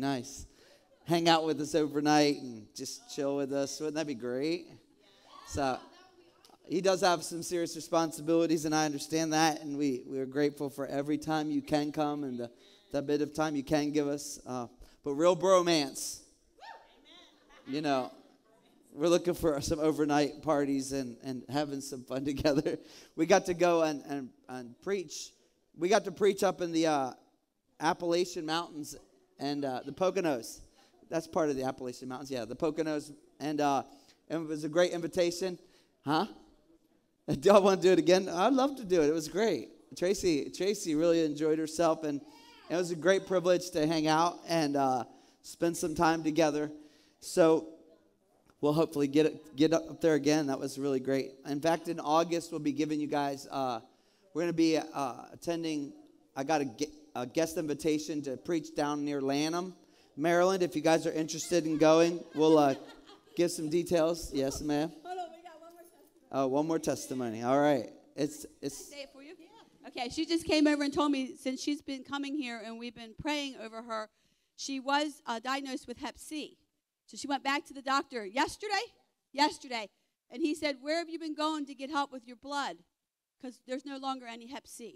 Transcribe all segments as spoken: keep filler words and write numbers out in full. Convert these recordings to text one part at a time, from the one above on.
Nice. Hang out with us overnight and just chill with us. Wouldn't that be great? So he does have some serious responsibilities, and I understand that, and we, we are grateful for every time you can come and the, the bit of time you can give us. Uh, but real bromance, you know, we're looking for some overnight parties and, and having some fun together. We got to go and, and, and preach. We got to preach up in the uh, Appalachian Mountains and uh, the Poconos. That's part of the Appalachian Mountains, yeah, the Poconos. And, uh, and it was a great invitation. Huh? Do y'all want to do it again? I'd love to do it. It was great. Tracy Tracy really enjoyed herself, and it was a great privilege to hang out and uh, spend some time together. So we'll hopefully get it, get up there again. That was really great. In fact, in August, we'll be giving you guys, uh, we're going to be uh, attending, I got a, a guest invitation to preach down near Lanham, Maryland. If you guys are interested in going, we'll uh, give some details. Yes, ma'am. Hold on, we got one more testimony. Oh, one more testimony. All right. It's it's. Can I say it for you? Yeah. Okay, she just came over and told me since she's been coming here and we've been praying over her, she was uh, diagnosed with Hep C. So she went back to the doctor yesterday, yesterday, and he said, "Where have you been going to get help with your blood? Because there's no longer any Hep C."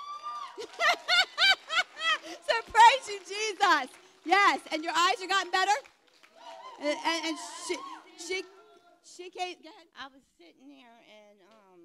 So praise you, Jesus. Yes, and your eyes are gotten better? And, and, and she, she, she came, go ahead. I was sitting there and um,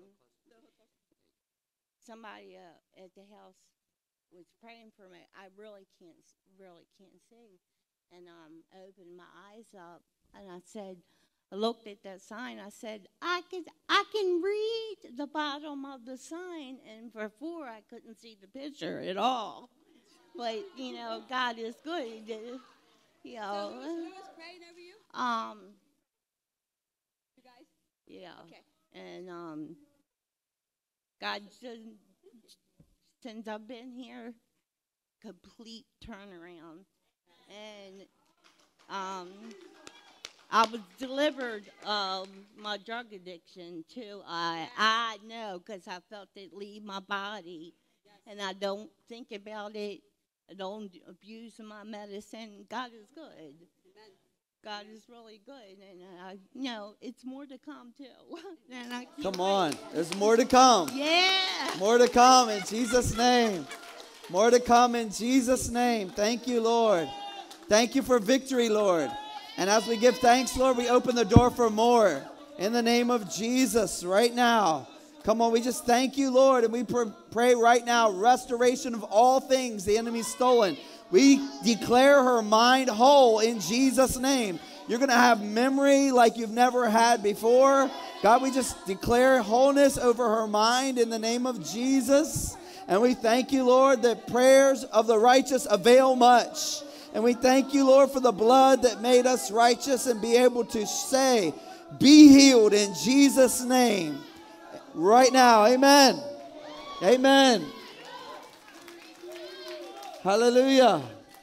somebody uh, at the house was praying for me. I really can't, really can't see. And um, I opened my eyes up and I said, I looked at that sign. I said, I can, I can read the bottom of the sign. And before I couldn't see the picture at all. But, you know, God is good. You know. So who was, who was praying over you? Um, You guys? yeah. Okay. And um, God, just, since I've been here, complete turnaround. And um, I was delivered of my drug addiction, too. I, I know, because I felt it leave my body. And I don't think about it. I don't abuse my medicine. God is good. Amen. God is really good. And I you know it's more to come, too. And I Come on. There's more to come. Yeah. More to come in Jesus' name. More to come in Jesus' name. Thank you, Lord. Thank you for victory, Lord. And as we give thanks, Lord, we open the door for more. In the name of Jesus right now. Come on, we just thank you, Lord, and we pr- pray right now, restoration of all things the enemy's stolen. We declare her mind whole in Jesus' name. You're going to have memory like you've never had before. God, we just declare wholeness over her mind in the name of Jesus. And we thank you, Lord, that prayers of the righteous avail much. And we thank you, Lord, for the blood that made us righteous and be able to say, be healed in Jesus' name. Right now, amen. Amen. Hallelujah.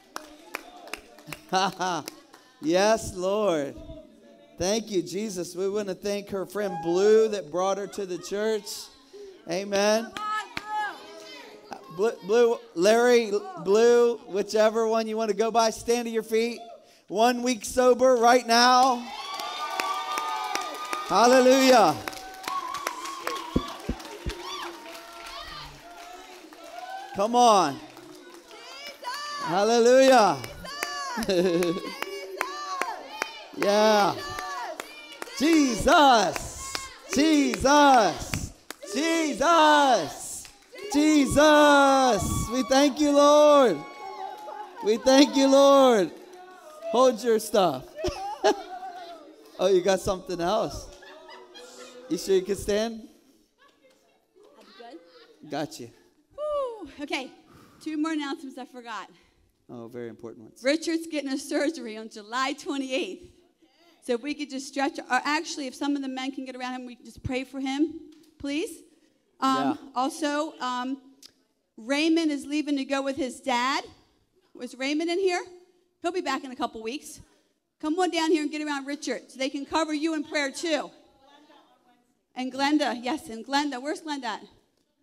Yes, Lord. Thank you, Jesus. We want to thank her friend Blue that brought her to the church. Amen. Blue, Blue, Larry, Blue, whichever one you want to go by, stand to your feet. One week sober right now. Hallelujah. Come on. Hallelujah. Yeah. Jesus. Jesus. Jesus. Jesus. We thank you, Lord. We thank you, Lord. Hold your stuff. Oh, you got something else? You sure you can stand? I'm good. Got you. Woo. Okay, two more announcements I forgot. Oh, very important ones. Richard's getting a surgery on July twenty-eighth. So if we could just stretch, or actually if some of the men can get around him, we can just pray for him, please. Um, Yeah. Also, um, Raymond is leaving to go with his dad. Was Raymond in here? He'll be back in a couple weeks. Come on down here and get around Richard so they can cover you in prayer too. And Glenda, yes, and Glenda. Where's Glenda at?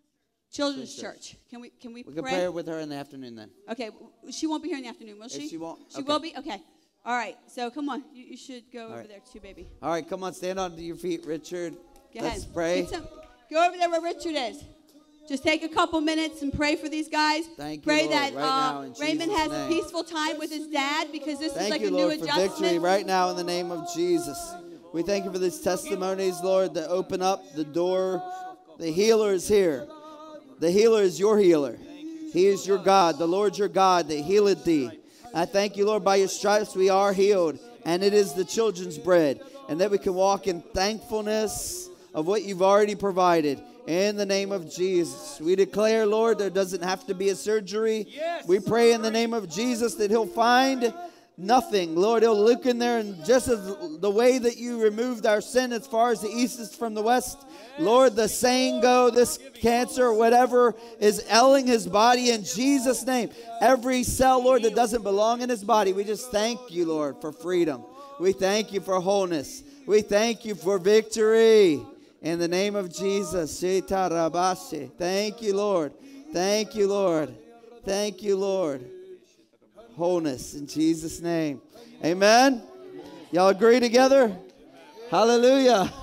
Children's Church. Church. Can we can we, We can pray? pray with her in the afternoon then. Okay, w- she won't be here in the afternoon, will she? If she won't, She okay. will be? Okay. All right, so come on. You, you should go over right. there too, baby. All right, come on, stand on to your feet, Richard. Go Let's ahead. pray. Get some- go over there where Richard is. Just take a couple minutes and pray for these guys. Thank you, pray Lord, that right uh, now in Raymond Jesus' has name. a peaceful time with his dad, because this Thank is like you, a Lord, new for adjustment. victory right now in the name of Jesus. We thank you for these testimonies, Lord, that open up the door. The healer is here. The healer is your healer. He is your God. The Lord your God that healeth thee. I thank you, Lord, by your stripes we are healed. And it is the children's bread. And that we can walk in thankfulness of what you've already provided. In the name of Jesus. We declare, Lord, there doesn't have to be a surgery. We pray in the name of Jesus that he'll find nothing. Lord, he'll look in there, and just as the way that you removed our sin as far as the east is from the west, Lord, the saying go, this cancer or whatever is ailing his body in Jesus' name. Every cell, Lord, that doesn't belong in his body, we just thank you, Lord, for freedom. We thank you for wholeness. We thank you for victory. In the name of Jesus. Thank you, Lord. Thank you, Lord. Thank you, Lord. Wholeness in Jesus' name. Amen. Y'all agree together? Hallelujah.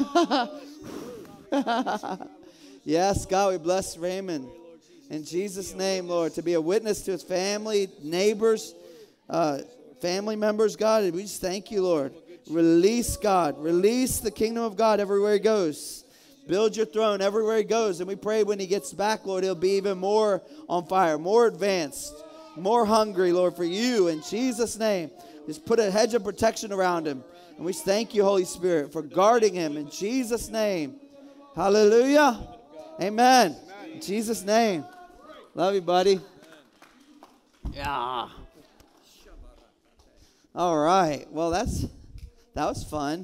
Yes, God, we bless Raymond. In Jesus' name, Lord, to be a witness to his family, neighbors, uh, family members, God. We just thank you, Lord. Release, God. Release the kingdom of God everywhere he goes. Build your throne everywhere he goes. And we pray when he gets back, Lord, he'll be even more on fire, more advanced, more hungry, Lord, for you. In Jesus' name, just put a hedge of protection around him. And we thank you, Holy Spirit, for guarding him. In Jesus' name. Hallelujah. Amen. In Jesus' name. Love you, buddy. Yeah. All right. Well, that's that was fun.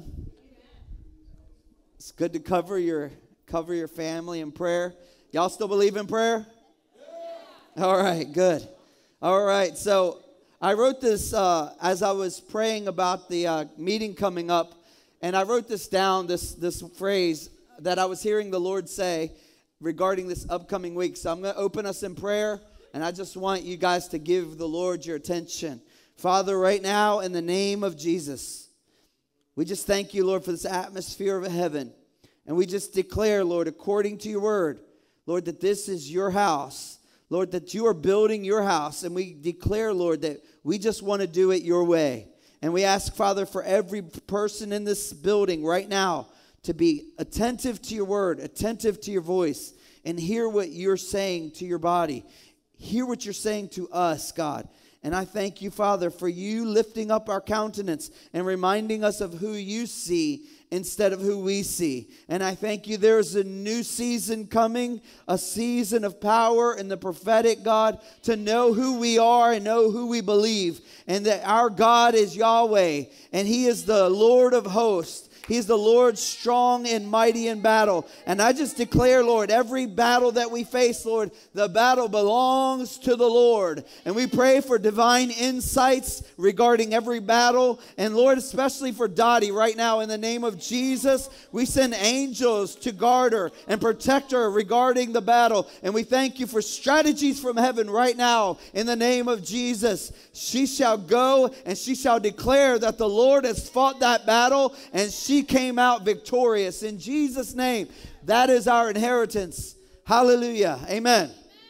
It's good to cover your cover your family in prayer. Y'all still believe in prayer? All right, good. All right, so I wrote this uh, as I was praying about the uh, meeting coming up, and I wrote this down, this this phrase that I was hearing the Lord say regarding this upcoming week. So I'm going to open us in prayer, and I just want you guys to give the Lord your attention. Father, right now, in the name of Jesus, we just thank you, Lord, for this atmosphere of heaven. And we just declare, Lord, according to your word, Lord, that this is your house. Lord, that you are building your house. And we declare, Lord, that we just want to do it your way. And we ask, Father, for every person in this building right now to be attentive to your word, attentive to your voice, and hear what you're saying to your body. Hear what you're saying to us, God. And I thank you, Father, for you lifting up our countenance and reminding us of who you see instead of who we see. And I thank you there's a new season coming, a season of power in the prophetic, God, to know who we are and know who we believe. And that our God is Yahweh, and he is the Lord of hosts. He's the Lord strong and mighty in battle. And I just declare, Lord, every battle that we face, Lord, the battle belongs to the Lord. And we pray for divine insights regarding every battle. And Lord, especially for Dottie right now, in the name of Jesus, we send angels to guard her and protect her regarding the battle. And we thank you for strategies from heaven right now in the name of Jesus. She shall go and she shall declare that the Lord has fought that battle, and she She came out victorious in Jesus' name. That is our inheritance. Hallelujah. Amen.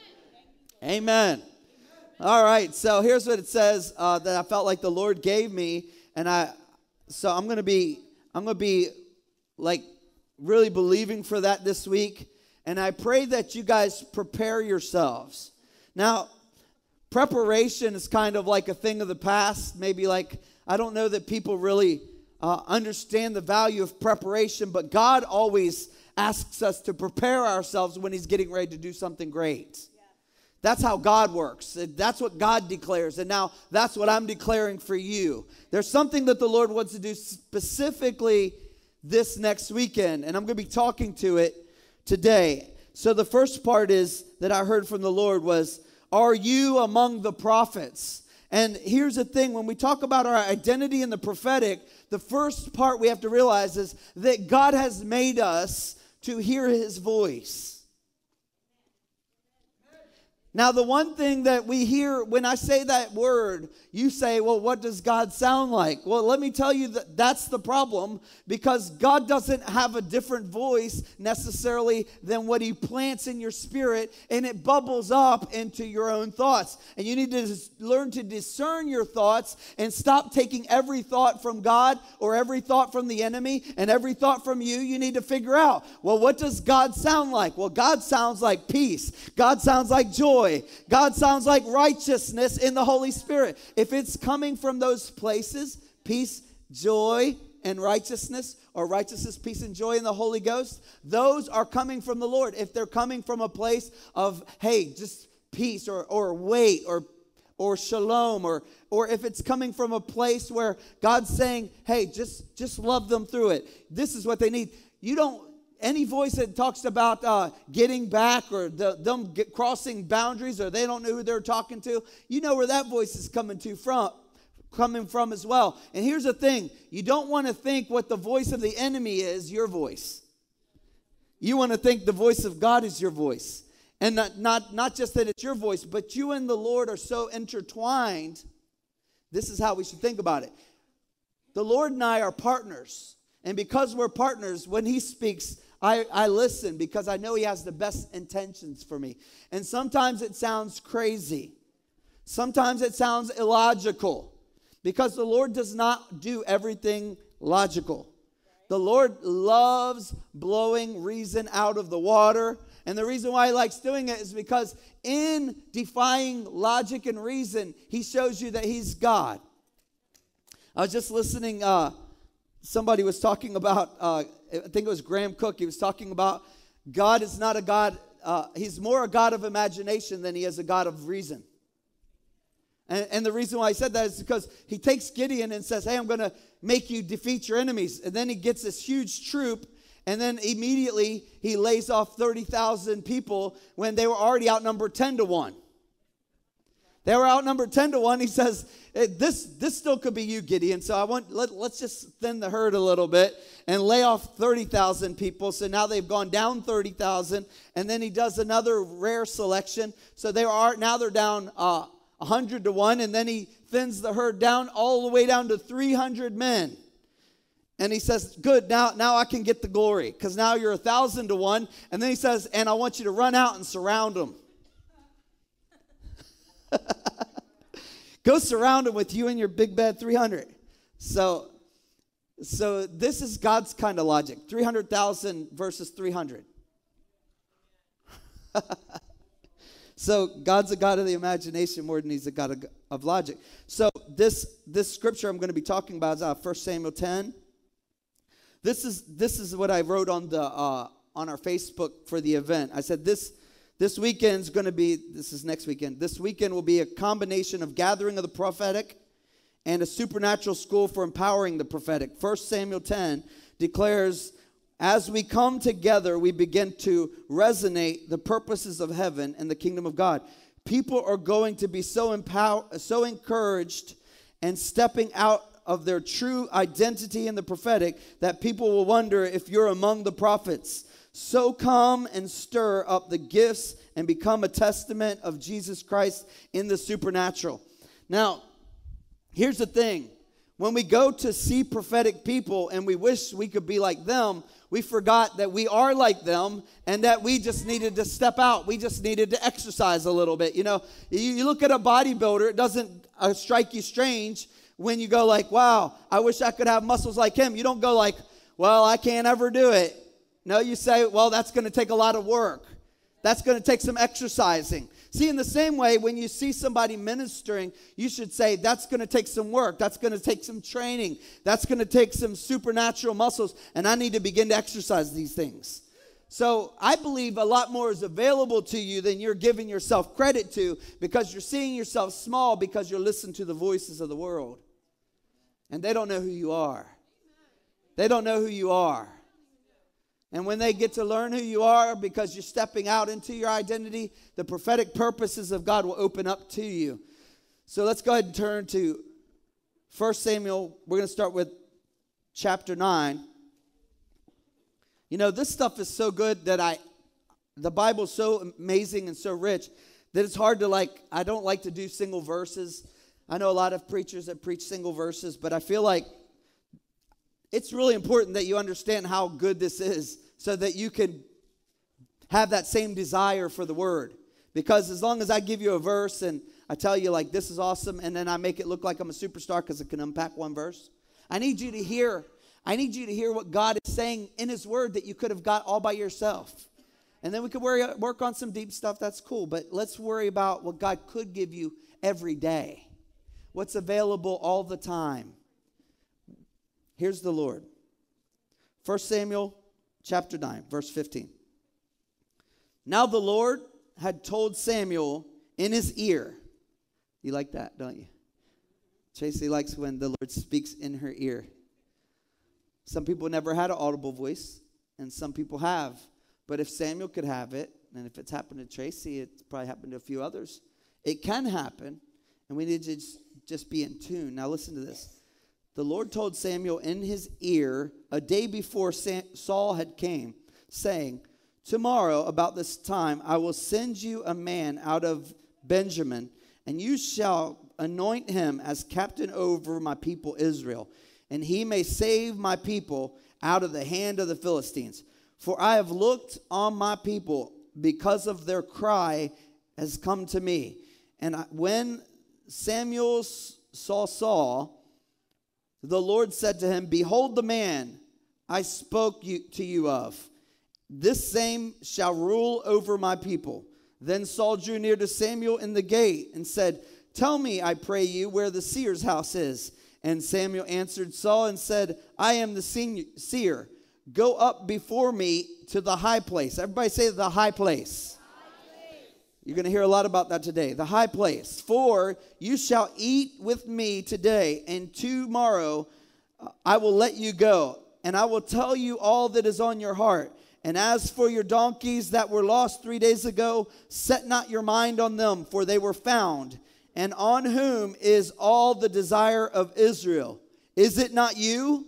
Amen. All right. So here's what it says uh, that I felt like the Lord gave me, and I. So I'm gonna be. I'm gonna be like really believing for that this week, and I pray that you guys prepare yourselves. Now, preparation is kind of like a thing of the past. Maybe like I don't know that people really. Uh, understand the value of preparation, but God always asks us to prepare ourselves when he's getting ready to do something great. Yeah. That's how God works. That's what God declares, and now that's what I'm declaring for you. There's something that the Lord wants to do specifically this next weekend, and I'm going to be talking to it today. So the first part is that I heard from the Lord was, are you among the prophets? And here's the thing, when we talk about our identity in the prophetic, the first part we have to realize is that God has made us to hear his voice. Now, the one thing that we hear when I say that word, you say, well, what does God sound like? Well, let me tell you that that's the problem, because God doesn't have a different voice necessarily than what he plants in your spirit, and it bubbles up into your own thoughts. And you need to learn to discern your thoughts and stop taking every thought from God or every thought from the enemy and every thought from you. You need to figure out, well, what does God sound like? Well, God sounds like peace. God sounds like joy. God sounds like righteousness in the Holy Spirit. If it's coming from those places, peace, joy, and righteousness, or righteousness, peace, and joy in the Holy Ghost, those are coming from the Lord. If they're coming from a place of, hey, just peace, or, or wait, or or shalom, or or if it's coming from a place where God's saying, hey, just, just love them through it. This is what they need. You don't Any voice that talks about uh, getting back, or the, them get crossing boundaries, or they don't know who they're talking to, you know where that voice is coming to from, coming from as well. And here's the thing: you don't want to think what the voice of the enemy is your voice. You want to think the voice of God is your voice, and not not not just that it's your voice, but you and the Lord are so intertwined. This is how we should think about it. The Lord and I are partners, and because we're partners, when He speaks, I, I listen, because I know He has the best intentions for me. And sometimes it sounds crazy. Sometimes it sounds illogical, because the Lord does not do everything logical. The Lord loves blowing reason out of the water. And the reason why He likes doing it is because in defying logic and reason, He shows you that He's God. I was just listening, uh, somebody was talking about, uh, I think it was Graham Cook. He was talking about God is not a God, uh, He's more a God of imagination than He is a God of reason. And, and the reason why I said that is because He takes Gideon and says, hey, I'm going to make you defeat your enemies. And then He gets this huge troop, and then immediately He lays off thirty thousand people when they were already outnumbered ten to one. They were outnumbered ten to one. He says, this, this still could be you, Gideon. So I want, let, let's just thin the herd a little bit and lay off thirty thousand people. So now they've gone down thirty thousand. And then He does another rare selection. So they are, now they're down uh, one hundred to one. And then He thins the herd down all the way down to three hundred men. And He says, good, now, now I can get the glory, because now you're one thousand to one. And then He says, and I want you to run out and surround them. Go surround them with you and your big bad three hundred. So, so this is God's kind of logic. three hundred thousand versus three hundred. So God's a God of the imagination more than He's a God of, of logic. So this, this scripture I'm going to be talking about is uh, First Samuel ten. This is, this is what I wrote on, the, uh, on our Facebook for the event. I said this... This weekend's going to be, this is next weekend, this weekend will be a combination of gathering of the prophetic and a supernatural school for empowering the prophetic. First Samuel ten declares, as we come together, we begin to resonate the purposes of heaven and the kingdom of God. People are going to be so empowered, so encouraged, and stepping out of their true identity in the prophetic that people will wonder if you're among the prophets. So come and stir up the gifts and become a testament of Jesus Christ in the supernatural. Now, here's the thing. When we go to see prophetic people and we wish we could be like them, we forgot that we are like them and that we just needed to step out. We just needed to exercise a little bit. You know, you, you look at a bodybuilder, it doesn't uh, strike you strange when you go like, wow, I wish I could have muscles like him. You don't go like, well, I can't ever do it. No, you say, well, that's going to take a lot of work. That's going to take some exercising. See, in the same way, when you see somebody ministering, you should say, that's going to take some work. That's going to take some training. That's going to take some supernatural muscles. And I need to begin to exercise these things. So I believe a lot more is available to you than you're giving yourself credit to, because you're seeing yourself small because you're listening to the voices of the world. And they don't know who you are. They don't know who you are. And when they get to learn who you are because you're stepping out into your identity, the prophetic purposes of God will open up to you. So let's go ahead and turn to First Samuel. We're going to start with chapter nine. You know, this stuff is so good that I, the Bible's so amazing and so rich that it's hard to like, I don't like to do single verses. I know a lot of preachers that preach single verses, but I feel like it's really important that you understand how good this is so that you can have that same desire for the word. Because as long as I give you a verse and I tell you like this is awesome and then I make it look like I'm a superstar because I can unpack one verse, I need you to hear, I need you to hear what God is saying in his word that you could have got all by yourself. And then we could worry, work on some deep stuff, that's cool. But let's worry about what God could give you every day. What's available all the time. Here's the Lord. First Samuel chapter nine, verse fifteen. Now the Lord had told Samuel in his ear. You like that, don't you? Tracy likes when the Lord speaks in her ear. Some people never had an audible voice, and some people have. But if Samuel could have it, and if it's happened to Tracy, it's probably happened to a few others. It can happen, and we need to just, just be in tune. Now listen to this. The Lord told Samuel in his ear a day before Sam- Saul had came, saying, tomorrow about this time I will send you a man out of Benjamin, and you shall anoint him as captain over my people Israel, and he may save my people out of the hand of the Philistines. For I have looked on my people because of their cry has come to me. And I, when Samuel saw Saul, the Lord said to him, behold the man I spoke you, to you of. This same shall rule over my people. Then Saul drew near to Samuel in the gate and said, tell me, I pray you, where the seer's house is. And Samuel answered Saul and said, I am the seer. Go up before me to the high place. Everybody say the high place. High place. You're going to hear a lot about that today. The high place. For you shall eat with me today, and tomorrow uh, I will let you go. And I will tell you all that is on your heart. And as for your donkeys that were lost three days ago, set not your mind on them, for they were found. And on whom is all the desire of Israel? Is it not you?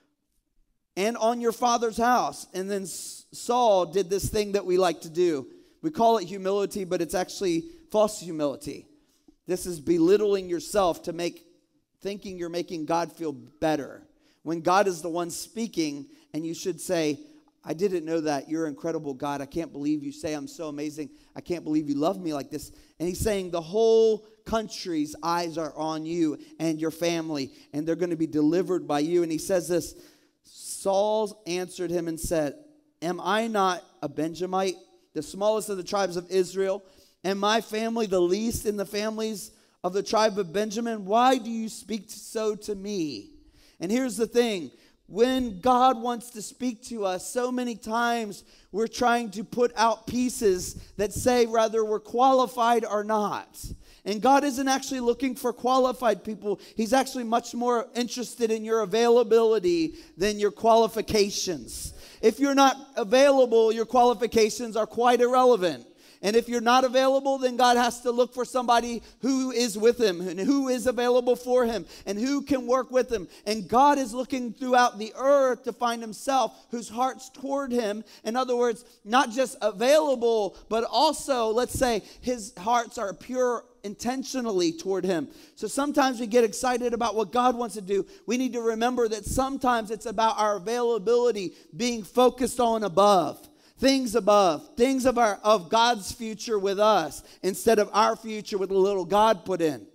And on your father's house. And then Saul did this thing that we like to do. We call it humility, but it's actually false humility. This is belittling yourself to make, thinking you're making God feel better. When God is the one speaking, and you should say, I didn't know that. You're incredible, God. I can't believe you say I'm so amazing. I can't believe you love me like this. And he's saying the whole country's eyes are on you and your family, and they're going to be delivered by you. And he says this, Saul answered him and said, am I not a Benjamite, the smallest of the tribes of Israel, and my family the least in the families of the tribe of Benjamin? Why do you speak so to me? And here's the thing. When God wants to speak to us, so many times we're trying to put out pieces that say whether we're qualified or not. And God isn't actually looking for qualified people. He's actually much more interested in your availability than your qualifications. If you're not available, your qualifications are quite irrelevant. And if you're not available, then God has to look for somebody who is with him and who is available for him and who can work with him. And God is looking throughout the earth to find himself whose heart's toward him. In other words, not just available, but also, let's say, his hearts are pure intentionally toward him. So sometimes we get excited about what God wants to do. We need to remember that sometimes it's about our availability being focused on above. Things above, things of our of God's future with us instead of our future with a little God put in.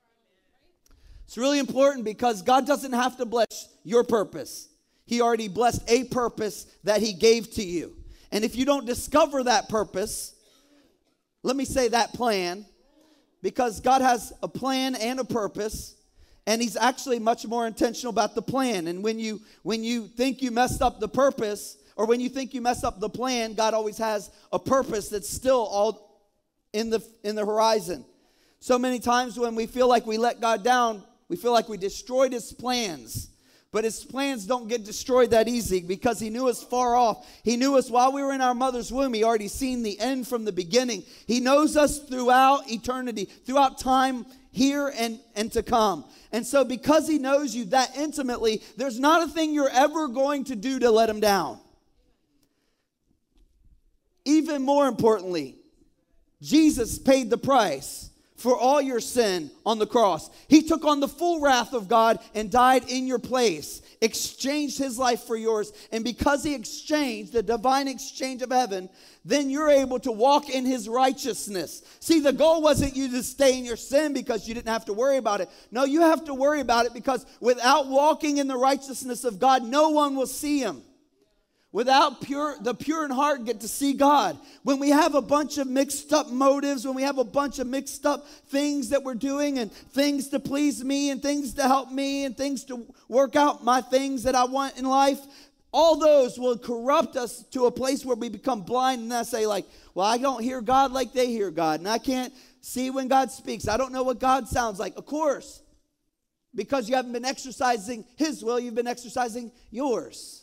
It's really important because God doesn't have to bless your purpose. He already blessed a purpose that he gave to you. And if you don't discover that purpose, let me say that plan, because God has a plan and a purpose, and he's actually much more intentional about the plan. And when you when you think you messed up the purpose, or when you think you mess up the plan, God always has a purpose that's still all in the in the horizon. So many times when we feel like we let God down, we feel like we destroyed his plans. But his plans don't get destroyed that easy because he knew us far off. He knew us while we were in our mother's womb. He already seen the end from the beginning. He knows us throughout eternity, throughout time here and, and to come. And so because he knows you that intimately, there's not a thing you're ever going to do to let him down. Even more importantly, Jesus paid the price for all your sin on the cross. He took on the full wrath of God and died in your place, exchanged his life for yours. And because he exchanged, the divine exchange of heaven, then you're able to walk in his righteousness. See, the goal wasn't you to stay in your sin because you didn't have to worry about it. No, you have to worry about it because without walking in the righteousness of God, no one will see him. Without pure, the pure in heart get to see God. When we have a bunch of mixed up motives, when we have a bunch of mixed up things that we're doing and things to please me and things to help me and things to work out my things that I want in life, all those will corrupt us to a place where we become blind and I say like, well, I don't hear God like they hear God and I can't see when God speaks. I don't know what God sounds like. Of course, because you haven't been exercising his will, you've been exercising yours.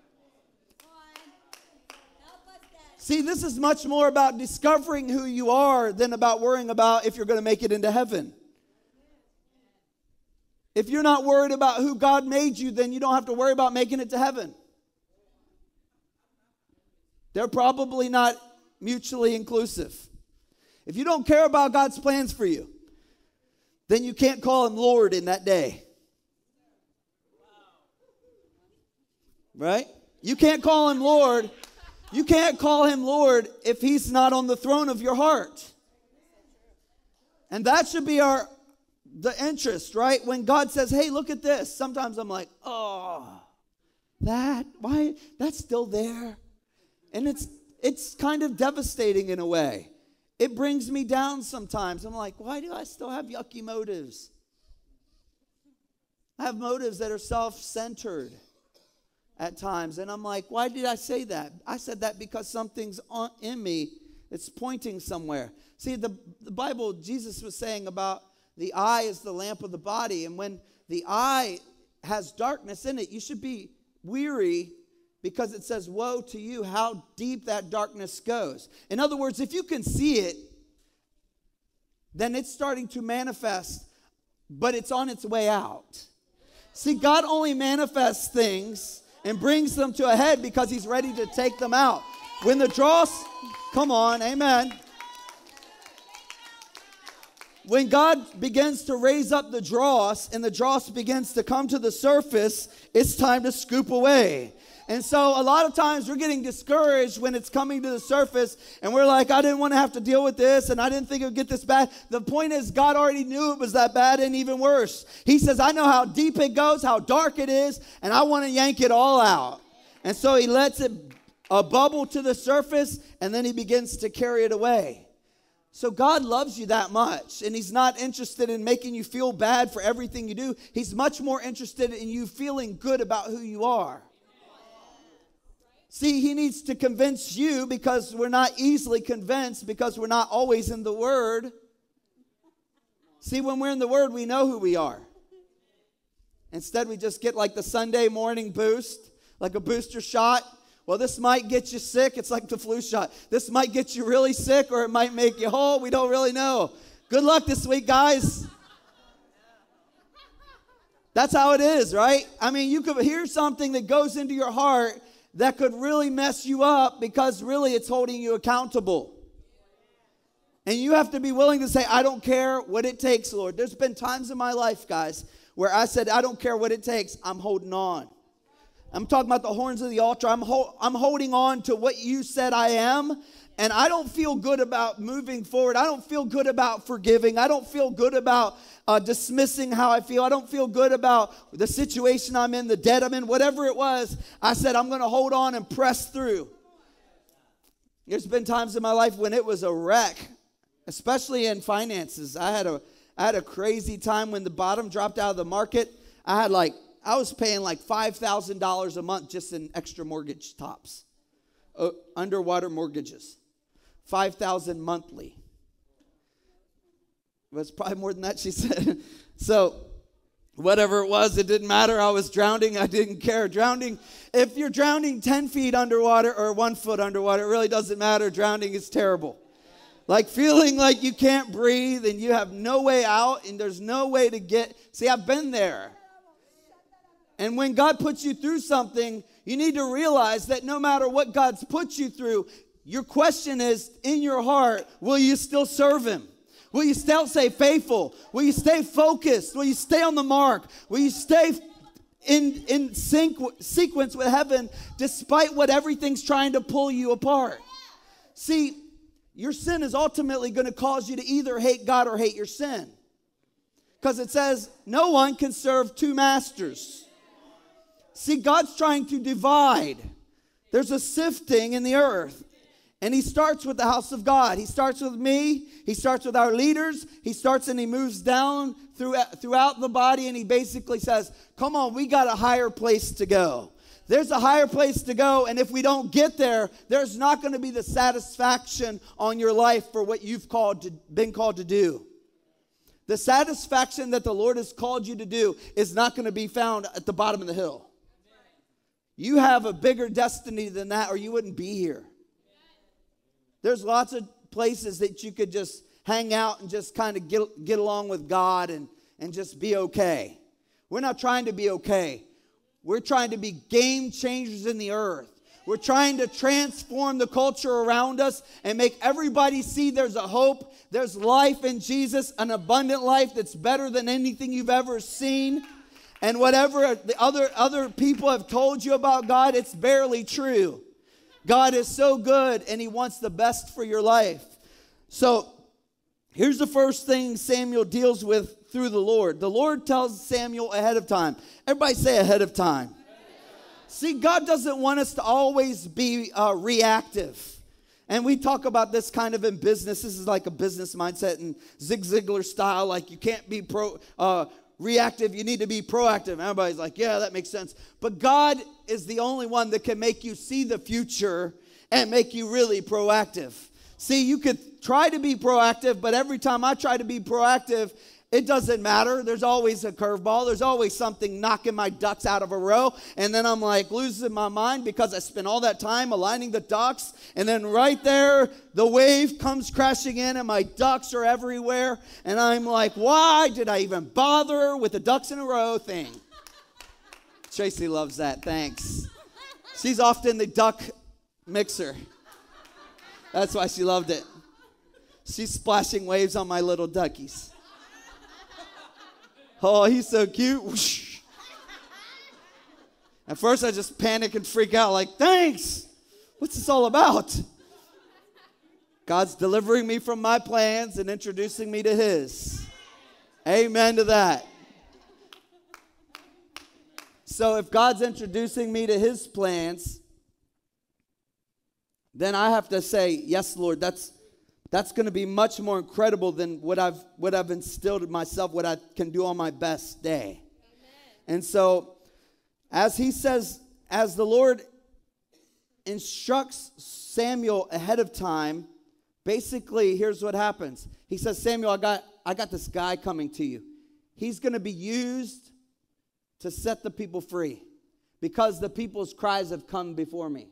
See, this is much more about discovering who you are than about worrying about if you're going to make it into heaven. If you're not worried about who God made you, then you don't have to worry about making it to heaven. They're probably not mutually inclusive. If you don't care about God's plans for you, then you can't call him Lord in that day. Right? You can't call him Lord. You can't call him Lord if he's not on the throne of your heart. And that should be our the interest, right? When God says, hey, look at this. Sometimes I'm like, oh, that, why, that's still there. And it's it's kind of devastating in a way. It brings me down sometimes. I'm like, why do I still have yucky motives? I have motives that are self-centered at times. And I'm like, why did I say that? I said that because something's on, in me that's pointing somewhere. See, the, the Bible, Jesus was saying about the eye is the lamp of the body. And when the eye has darkness in it, you should be weary because it says, woe to you, how deep that darkness goes. In other words, if you can see it, then it's starting to manifest, but it's on its way out. See, God only manifests things and brings them to a head because he's ready to take them out. When the dross, come on, amen. When God begins to raise up the dross and the dross begins to come to the surface, it's time to scoop away. And so a lot of times we're getting discouraged when it's coming to the surface and we're like, I didn't want to have to deal with this and I didn't think it would get this bad. The point is God already knew it was that bad and even worse. He says, I know how deep it goes, how dark it is, and I want to yank it all out. And so he lets it a bubble to the surface and then he begins to carry it away. So God loves you that much, and he's not interested in making you feel bad for everything you do. He's much more interested in you feeling good about who you are. See, he needs to convince you because we're not easily convinced because we're not always in the Word. See, when we're in the Word, we know who we are. Instead, we just get like the Sunday morning boost, like a booster shot. Well, this might get you sick. It's like the flu shot. This might get you really sick or it might make you whole. We don't really know. Good luck this week, guys. That's how it is, right? I mean, you could hear something that goes into your heart that could really mess you up because really it's holding you accountable. And you have to be willing to say, I don't care what it takes, Lord. There's been times in my life, guys, where I said, I don't care what it takes. I'm holding on. I'm talking about the horns of the altar. I'm, ho- I'm holding on to what you said I am. And I don't feel good about moving forward. I don't feel good about forgiving. I don't feel good about uh, dismissing how I feel. I don't feel good about the situation I'm in, the debt I'm in, whatever it was. I said, I'm going to hold on and press through. There's been times in my life when it was a wreck, especially in finances. I had a, I had a crazy time when the bottom dropped out of the market. I had like, I was paying like five thousand dollars a month just in extra mortgage tops, uh, underwater mortgages. five thousand dollars monthly. It was probably more than that, she said. So whatever it was, it didn't matter. I was drowning. I didn't care. Drowning, if you're drowning ten feet underwater or one foot underwater, it really doesn't matter. Drowning is terrible. Like feeling like you can't breathe and you have no way out and there's no way to get. See, I've been there. And when God puts you through something, you need to realize that no matter what God's put you through, your question is, in your heart, will you still serve him? Will you still stay faithful? Will you stay focused? Will you stay on the mark? Will you stay in, in sync, sequence with heaven despite what everything's trying to pull you apart? See, your sin is ultimately going to cause you to either hate God or hate your sin. Because it says, no one can serve two masters. See, God's trying to divide. There's a sifting in the earth. And he starts with the house of God. He starts with me. He starts with our leaders. He starts and he moves down throughout, throughout the body. And he basically says, come on, we got a higher place to go. There's a higher place to go. And if we don't get there, there's not going to be the satisfaction on your life for what you've called to, been called to do. The satisfaction that the Lord has called you to do is not going to be found at the bottom of the hill. You have a bigger destiny than that, or you wouldn't be here. There's lots of places that you could just hang out and just kind of get, get along with God and, and just be okay. We're not trying to be okay. We're trying to be game changers in the earth. We're trying to transform the culture around us and make everybody see there's a hope. There's life in Jesus, an abundant life that's better than anything you've ever seen. And whatever the other, other people have told you about God, it's barely true. God is so good and he wants the best for your life. So here's the first thing Samuel deals with through the Lord. The Lord tells Samuel ahead of time. Everybody say ahead of time. See, God doesn't want us to always be uh, reactive. And we talk about this kind of in business. This is like a business mindset in Zig Ziglar style. Like you can't be pro, uh, reactive. You need to be proactive. Everybody's like, yeah, that makes sense. But God is the only one that can make you see the future and make you really proactive. See, you could try to be proactive, but every time I try to be proactive, it doesn't matter. There's always a curveball. There's always something knocking my ducks out of a row. And then I'm like losing my mind because I spent all that time aligning the ducks. And then right there, the wave comes crashing in and my ducks are everywhere. And I'm like, why did I even bother with the ducks in a row thing? Tracy loves that. Thanks. She's often the duck mixer. That's why she loved it. She's splashing waves on my little duckies. Oh, he's so cute. Whoosh. At first, I just panic and freak out like, thanks. What's this all about? God's delivering me from my plans and introducing me to his. Amen to that. So if God's introducing me to his plans, then I have to say, yes, Lord, that's That's going to be much more incredible than what I've what I've instilled in myself, what I can do on my best day. Amen. And so, as he says, as the Lord instructs Samuel ahead of time, basically, here's what happens. He says, Samuel, I got I got this guy coming to you. He's going to be used to set the people free because the people's cries have come before me.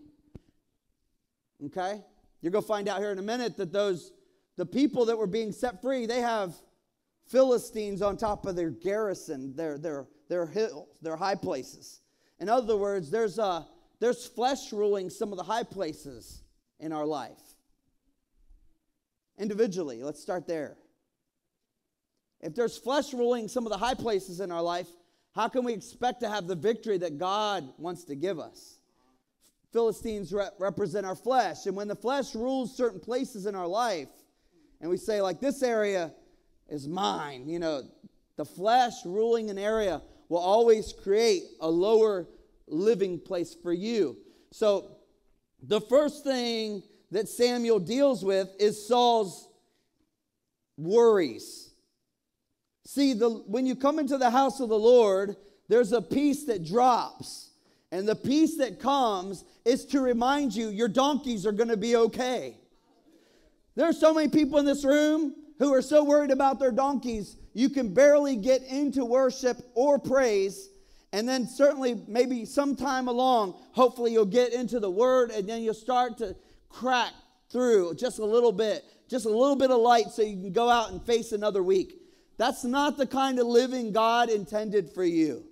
Okay? You're going to find out here in a minute that those, the people that were being set free, they have Philistines on top of their garrison, their, their, their hills, their high places. In other words, there's, a, there's flesh ruling some of the high places in our life. Individually, let's start there. If there's flesh ruling some of the high places in our life, how can we expect to have the victory that God wants to give us? Philistines re- represent our flesh. And when the flesh rules certain places in our life, and we say, like, this area is mine, you know, the flesh ruling an area will always create a lower living place for you. So the first thing that Samuel deals with is Saul's worries. See, the, when you come into the house of the Lord, there's a peace that drops. And the peace that comes is to remind you your donkeys are going to be okay. There are so many people in this room who are so worried about their donkeys, you can barely get into worship or praise. And then certainly maybe sometime along, hopefully you'll get into the word and then you'll start to crack through just a little bit, just a little bit of light so you can go out and face another week. That's not the kind of living God intended for you.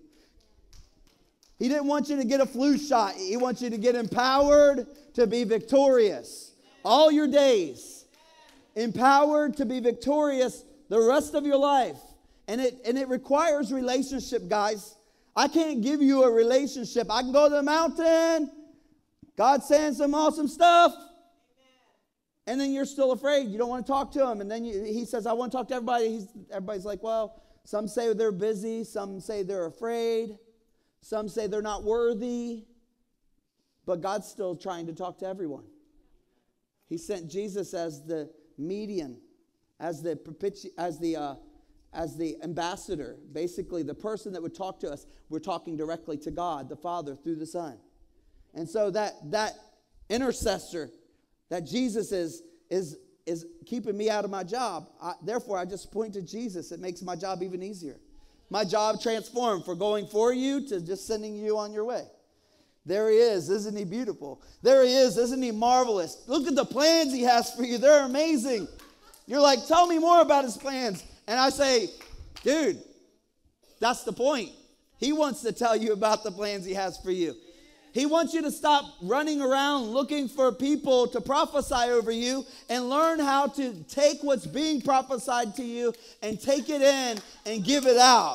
He didn't want you to get a flu shot. He wants you to get empowered to be victorious. All your days. Empowered to be victorious the rest of your life. And it, and it requires relationship, guys. I can't give you a relationship. I can go to the mountain. God's saying some awesome stuff. And then you're still afraid. You don't want to talk to him. And then you, he says, I want to talk to everybody. He's, everybody's like, well, some say they're busy. Some say they're afraid. Some say they're not worthy. But God's still trying to talk to everyone. He sent Jesus as the median, as the propiti- as the uh, as the ambassador, basically the person that would talk to us. We're talking directly to God, the Father, through the Son. And so that that intercessor that Jesus is is is keeping me out of my job. I, therefore, I just point to Jesus. It makes my job even easier. My job transformed from going for you to just sending you on your way. There he is. Isn't he beautiful? There he is. Isn't he marvelous? Look at the plans he has for you. They're amazing. You're like, tell me more about his plans. And I say, dude, that's the point. He wants to tell you about the plans he has for you. He wants you to stop running around looking for people to prophesy over you and learn how to take what's being prophesied to you and take it in and give it out.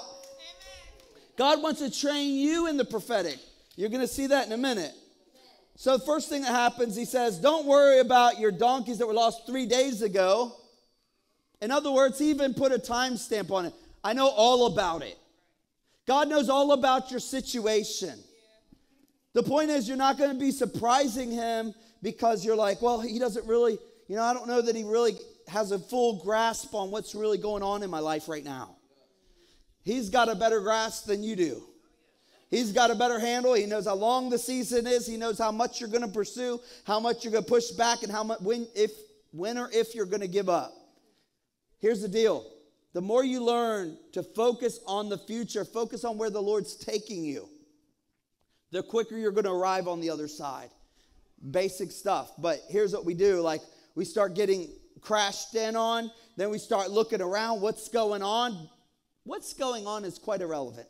God wants to train you in the prophetic. You're going to see that in a minute. So the first thing that happens, he says, don't worry about your donkeys that were lost three days ago. In other words, he even put a time stamp on it. I know all about it. God knows all about your situation. The point is, you're not going to be surprising him because you're like, well, he doesn't really, you know, I don't know that he really has a full grasp on what's really going on in my life right now. He's got a better grasp than you do. He's got a better handle. He knows how long the season is. He knows how much you're going to pursue, how much you're going to push back, and how much, when, if, when or if you're going to give up. Here's the deal. The more you learn to focus on the future, focus on where the Lord's taking you, the quicker you're going to arrive on the other side. Basic stuff. But here's what we do. Like, we start getting crashed in on. Then we start looking around. What's going on? What's going on is quite irrelevant.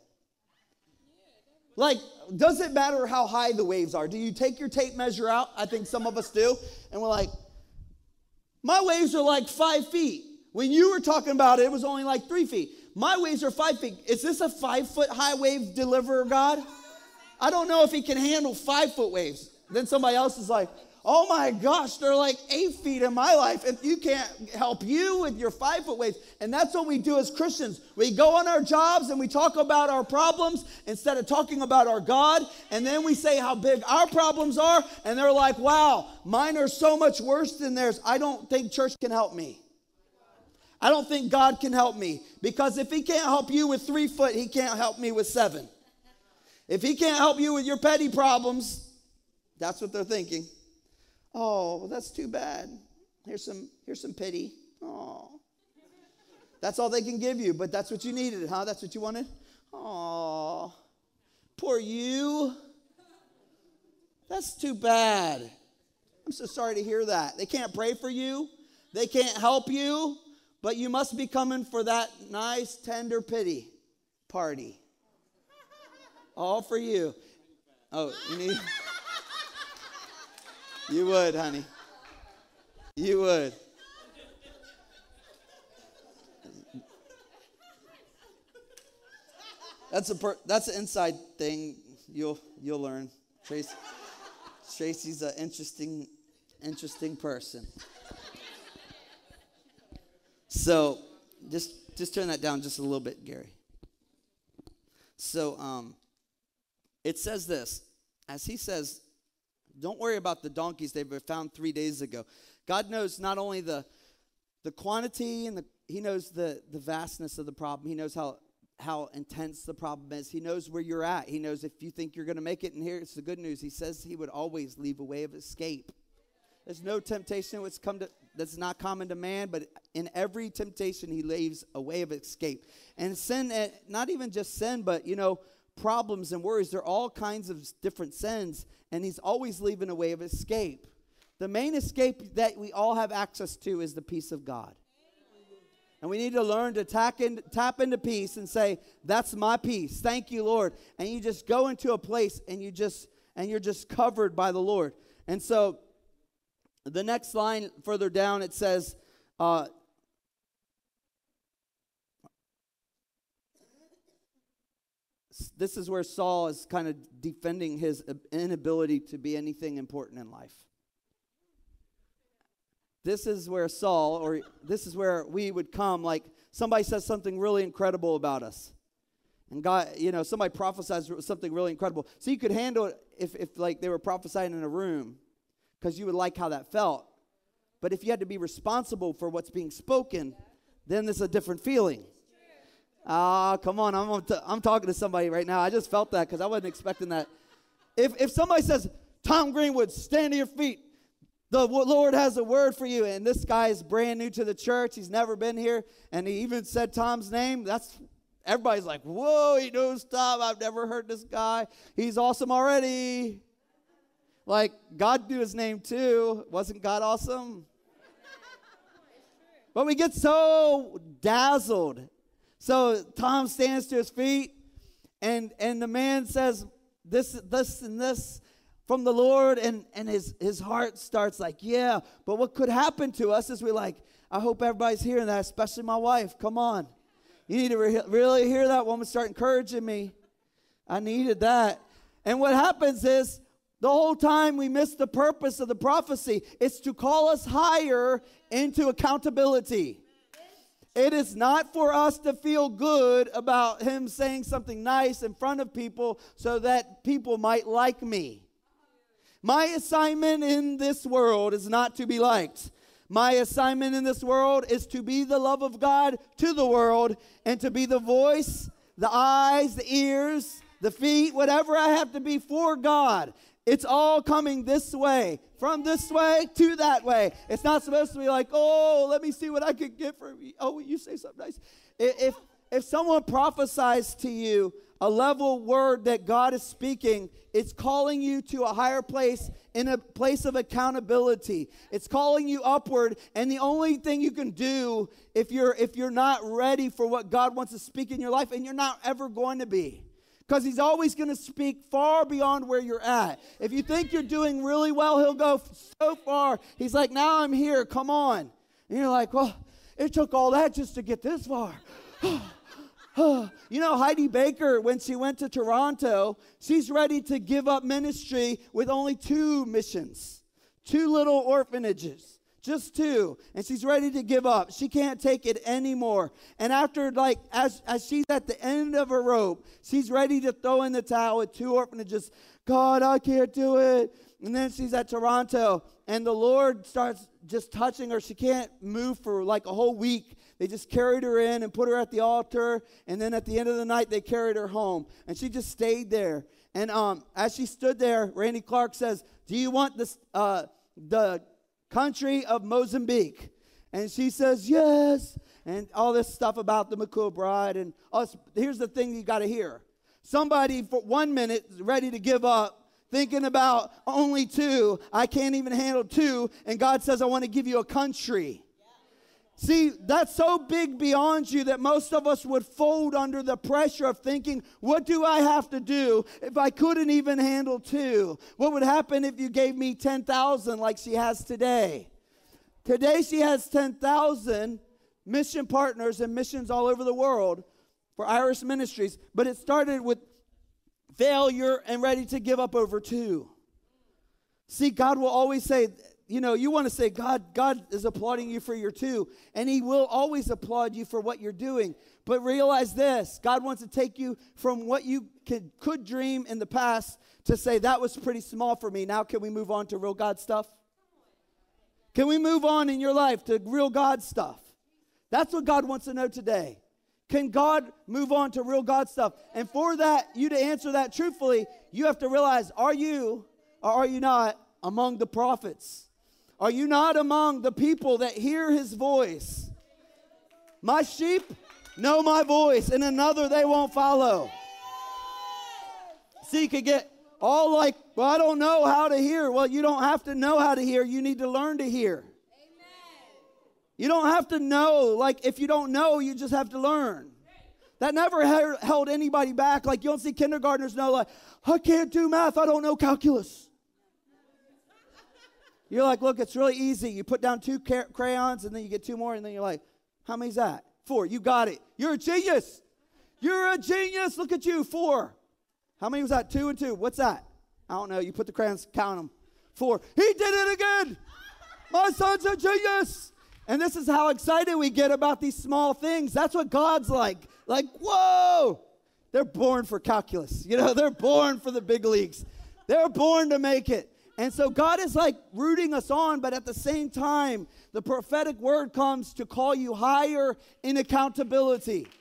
Like, does it matter how high the waves are? Do you take your tape measure out? I think some of us do. And we're like, my waves are like five feet. When you were talking about it, it was only like three feet. My waves are five feet. Is this a five-foot high wave deliverer, God? I don't know if he can handle five-foot waves. Then somebody else is like, oh my gosh, they're like eight feet in my life. If you can't help you with your five-foot waves. And that's what we do as Christians. We go on our jobs and we talk about our problems instead of talking about our God. And then we say how big our problems are. And they're like, wow, mine are so much worse than theirs. I don't think church can help me. I don't think God can help me. Because if he can't help you with three foot, he can't help me with seven. If he can't help you with your petty problems, that's what they're thinking. Oh, well, that's too bad. Here's some, here's some pity. Oh, that's all they can give you, but that's what you needed, huh? That's what you wanted? Oh, poor you. That's too bad. I'm so sorry to hear that. They can't pray for you. They can't help you, but you must be coming for that nice, tender pity party. All for you. Oh, you need... You would, honey. You would. That's a per, that's an inside thing. You'll you'll learn. Tracy, Tracy's an interesting interesting person. So just just turn that down just a little bit, Gary. So um, it says this, as he says. Don't worry about the donkeys they were found three days ago. God knows not only the, the quantity, and the, he knows the, the vastness of the problem. He knows how, how intense the problem is. He knows where you're at. He knows if you think you're going to make it. And here's the good news. He says he would always leave a way of escape. There's no temptation that's, come to, that's not common to man, but in every temptation he leaves a way of escape. And sin, not even just sin, but, you know, problems and worries. There are all kinds of different sins, and he's always leaving a way of escape. The main escape that we all have access to is the peace of God. And we need to learn to tap, in, tap into peace and say, that's my peace. Thank you, Lord. And you just go into a place and you just and you're just covered by the Lord. And so the next line further down, it says, uh, this is where Saul is kind of defending his inability to be anything important in life. This is where Saul, or this is where we would come, like somebody says something really incredible about us. And God, you know, somebody prophesies something really incredible. So you could handle it if, if like they were prophesying in a room, because you would like how that felt. But if you had to be responsible for what's being spoken, then it's a different feeling. Ah, uh, come on, I'm t- I'm talking to somebody right now. I just felt that because I wasn't expecting that. If if somebody says, Tom Greenwood, stand to your feet. The Lord has a word for you. And this guy is brand new to the church. He's never been here. And he even said Tom's name. That's everybody's like, whoa, he knows Tom. I've never heard this guy. He's awesome already. Like, God knew his name too. Wasn't God awesome? But we get so dazzled. So Tom stands to his feet, and, and the man says this, this, and this from the Lord, and, and his, his heart starts like, yeah, but what could happen to us is we're like, I hope everybody's hearing that, especially my wife. Come on. You need to re- really hear that woman start encouraging me. I needed that. And what happens is, the whole time we miss the purpose of the prophecy. It's to call us higher into accountability. It is not for us to feel good about him saying something nice in front of people so that people might like me. My assignment in this world is not to be liked. My assignment in this world is to be the love of God to the world, and to be the voice, the eyes, the ears, the feet, whatever I have to be for God. It's all coming this way, from this way to that way. It's not supposed to be like, oh, let me see what I could get for you. Oh, you say something nice. If, if someone prophesies to you a level word that God is speaking, it's calling you to a higher place, in a place of accountability. It's calling you upward, and the only thing you can do if you're if you're not ready for what God wants to speak in your life, and you're not ever going to be, because he's always going to speak far beyond where you're at. If you think you're doing really well, he'll go so far. He's like, now I'm here, come on. And you're like, well, it took all that just to get this far. You know, Heidi Baker, when she went to Toronto, she's ready to give up ministry with only two missions, two little orphanages, just two. And she's ready to give up. She can't take it anymore. And after, like, as, as she's at the end of her rope, she's ready to throw in the towel with two orphanages. God, I can't do it. And then she's at Toronto, and the Lord starts just touching her. She can't move for like a whole week. They just carried her in and put her at the altar, and then at the end of the night, they carried her home. And she just stayed there. And um, as she stood there, Randy Clark says, do you want this, uh, the country of Mozambique? And she says, yes. And all this stuff about the McCool bride. And us. Here's the thing you got to hear. Somebody for one minute is ready to give up, thinking about only two. I can't even handle two. And God says, I want to give you a country. See, that's so big beyond you that most of us would fold under the pressure of thinking, what do I have to do if I couldn't even handle two? What would happen if you gave me ten thousand like she has today? Today she has ten thousand mission partners and missions all over the world for Iris Ministries. But it started with failure and ready to give up over two. See, God will always say, you know, you want to say, God, God is applauding you for your two, and he will always applaud you for what you're doing. But realize this, God wants to take you from what you could, could dream in the past to say, that was pretty small for me. Now can we move on to real God stuff? Can we move on in your life to real God stuff? That's what God wants to know today. Can God move on to real God stuff? And for that, you to answer that truthfully, you have to realize, are you or are you not among the prophets? Are you not among the people that hear his voice? My sheep know my voice, and another they won't follow. See, you could get all like, well, I don't know how to hear. Well, you don't have to know how to hear. You need to learn to hear. You don't have to know. Like, if you don't know, you just have to learn. That never he- held anybody back. Like, you don't see kindergartners know, like, I can't do math. I don't know calculus. You're like, look, it's really easy. You put down two car- crayons, and then you get two more, and then you're like, how many's that? Four. You got it. You're a genius. You're a genius. Look at you. Four. How many was that? Two and two. What's that? I don't know. You put the crayons, count them. Four. He did it again. My son's a genius. And this is how excited we get about these small things. That's what God's like. Like, whoa. They're born for calculus. You know, they're born for the big leagues. They're born to make it. And so God is like rooting us on, but at the same time, the prophetic word comes to call you higher in accountability. Amen.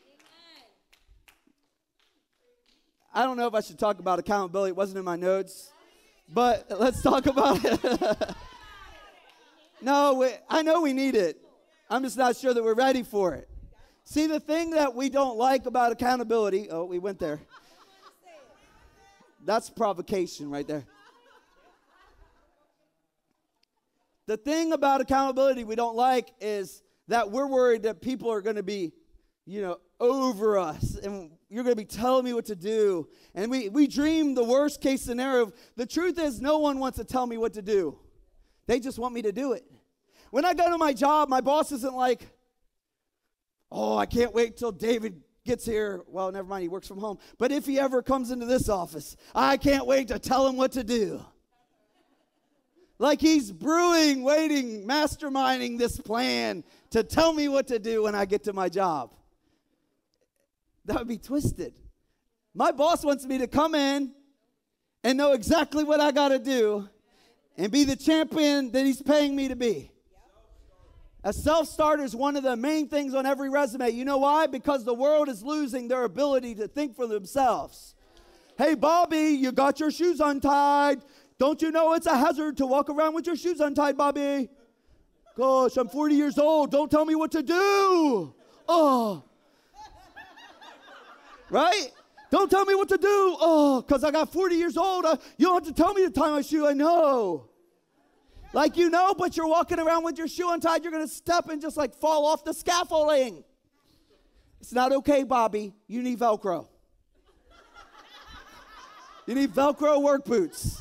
I don't know if I should talk about accountability. It wasn't in my notes, but let's talk about it. No, we, I know we need it. I'm just not sure that we're ready for it. See, the thing that we don't like about accountability, oh, we went there. That's provocation right there. The thing about accountability we don't like is that we're worried that people are going to be, you know, over us, and you're going to be telling me what to do. And we, we dream the worst case scenario. The truth is, no one wants to tell me what to do. They just want me to do it. When I go to my job, my boss isn't like, oh, I can't wait till David gets here. Well, never mind, he works from home. But if he ever comes into this office, I can't wait to tell him what to do. Like he's brewing, waiting, masterminding this plan to tell me what to do when I get to my job. That would be twisted. My boss wants me to come in and know exactly what I got to do and be the champion that he's paying me to be. A self-starter is one of the main things on every resume. You know why? Because the world is losing their ability to think for themselves. Hey, Bobby, you got your shoes untied. Don't you know it's a hazard to walk around with your shoes untied, Bobby? Gosh, I'm forty years old. Don't tell me what to do. Oh. Right? Don't tell me what to do. Oh, because I got forty years old. Uh, you don't have to tell me to tie my shoe. I know. Like you know, but you're walking around with your shoe untied. You're going to step and just like fall off the scaffolding. It's not okay, Bobby. You need Velcro. You need Velcro work boots.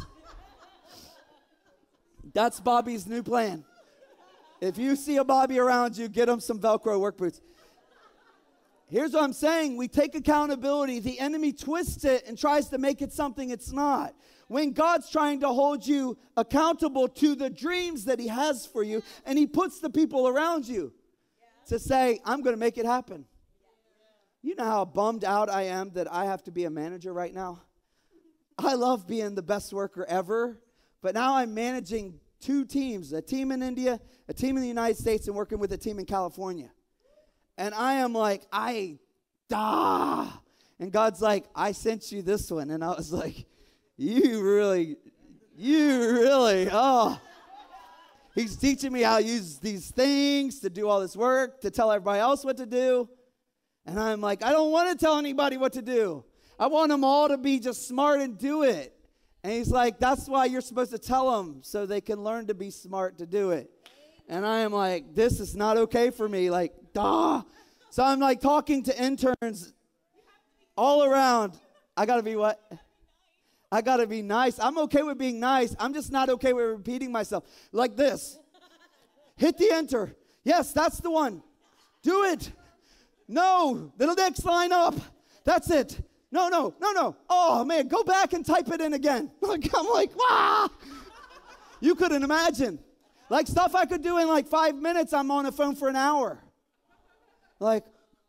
That's Bobby's new plan. If you see a Bobby around you, get him some Velcro work boots. Here's what I'm saying. We take accountability. The enemy twists it and tries to make it something it's not. When God's trying to hold you accountable to the dreams that he has for you, and he puts the people around you to say, I'm going to make it happen. You know how bummed out I am that I have to be a manager right now? I love being the best worker ever, but now I'm managing two teams, a team in India, a team in the United States, and working with a team in California. And I am like, I, ah. And God's like, I sent you this one. And I was like, you really, you really, oh. He's teaching me how to use these things to do all this work, to tell everybody else what to do. And I'm like, I don't want to tell anybody what to do. I want them all to be just smart and do it. And he's like, that's why you're supposed to tell them, so they can learn to be smart to do it. And I am like, this is not okay for me. Like, duh. So I'm like talking to interns all around. I got to be what? I got to be nice. I'm okay with being nice. I'm just not okay with repeating myself. Like this. Hit the enter. Yes, that's the one. Do it. No, the next line up. That's it. No, no, no, no. Oh, man, go back and type it in again. I'm like, wow. You couldn't imagine. Like stuff I could do in like five minutes, I'm on the phone for an hour. Like,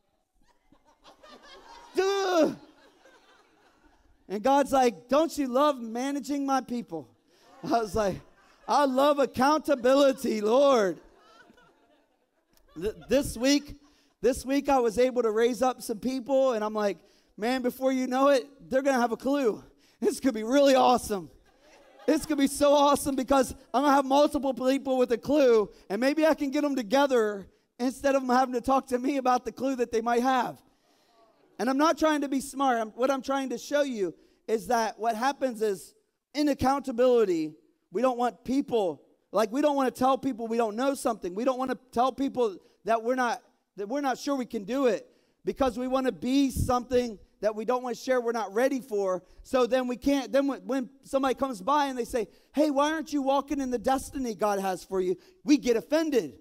duh. And God's like, don't you love managing my people? I was like, I love accountability, Lord. Th- this week, this week I was able to raise up some people, and I'm like, man, before you know it, they're going to have a clue. This could be really awesome. This could be so awesome because I'm going to have multiple people with a clue, and maybe I can get them together instead of them having to talk to me about the clue that they might have. And I'm not trying to be smart. I'm, what I'm trying to show you is that what happens is in accountability, we don't want people, like we don't want to tell people we don't know something. We don't want to tell people that we're not that we're not sure we can do it because we want to be something that we don't want to share, we're not ready for. So then we can't, then when, when somebody comes by and they say, hey, why aren't you walking in the destiny God has for you? We get offended.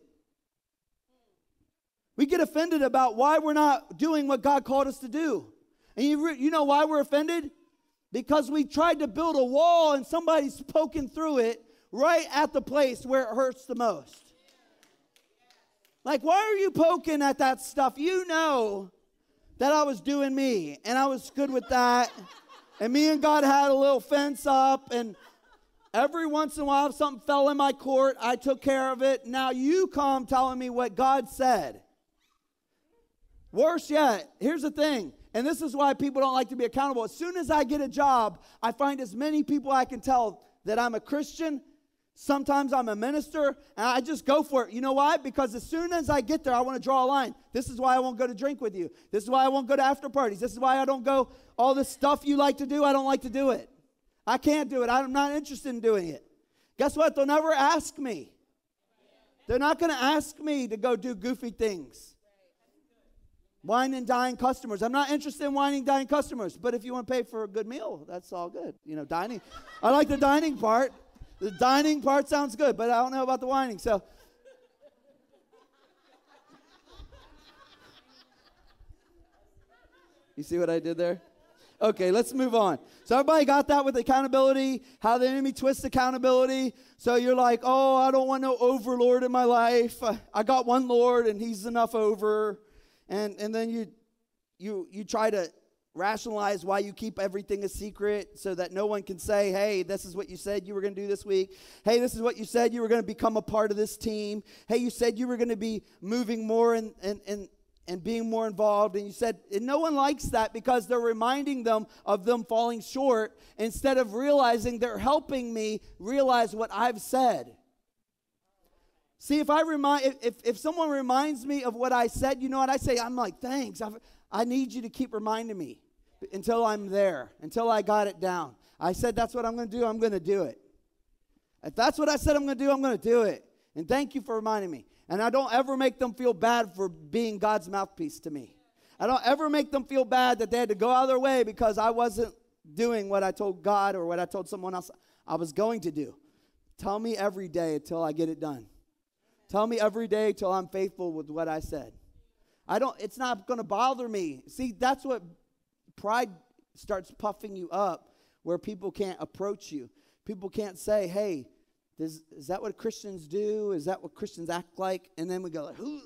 We get offended about why we're not doing what God called us to do. And you, re- you know why we're offended? Because we tried to build a wall and somebody's poking through it right at the place where it hurts the most. Like, why are you poking at that stuff? You know that I was doing me, and I was good with that. And me and God had a little fence up, and every once in a while, if something fell in my court, I took care of it. Now you come telling me what God said. Worse yet, here's the thing, and this is why people don't like to be accountable. As soon as I get a job, I find as many people I can tell that I'm a Christian. Sometimes I'm a minister, and I just go for it. You know why? Because as soon as I get there, I want to draw a line. This is why I won't go to drink with you. This is why I won't go to after parties. This is why I don't go, all this stuff you like to do, I don't like to do it. I can't do it. I'm not interested in doing it. Guess what? They'll never ask me. They're not going to ask me to go do goofy things. Wine and dine customers. I'm not interested in wine and dine customers. But if you want to pay for a good meal, that's all good. You know, dining. I like the dining part. The dining part sounds good, but I don't know about the whining. So, you see what I did there? Okay, let's move on. So everybody got that with accountability, how the enemy twists accountability. So you're like, oh, I don't want no overlord in my life. I got one Lord, and he's enough over. And and then you you you try to rationalize why you keep everything a secret so that no one can say, hey, this is what you said you were going to do this week. Hey, this is what you said you were going to become a part of this team. Hey, you said you were going to be moving more and and and and being more involved. And you said, and no one likes that because they're reminding them of them falling short instead of realizing they're helping me realize what I've said. See, if I remind, if, if someone reminds me of what I said, you know what I say? I'm like, thanks. I've, I need you to keep reminding me until I'm there, until I got it down. I said that's what I'm going to do. I'm going to do it. If that's what I said I'm going to do, I'm going to do it. And thank you for reminding me. And I don't ever make them feel bad for being God's mouthpiece to me. I don't ever make them feel bad that they had to go out of their way because I wasn't doing what I told God or what I told someone else I was going to do. Tell me every day until I get it done. Tell me every day till I'm faithful with what I said. I don't, it's not going to bother me. See, that's what pride starts puffing you up, where people can't approach you. People can't say, hey, does, is that what Christians do? Is that what Christians act like? And then we go like, ooh.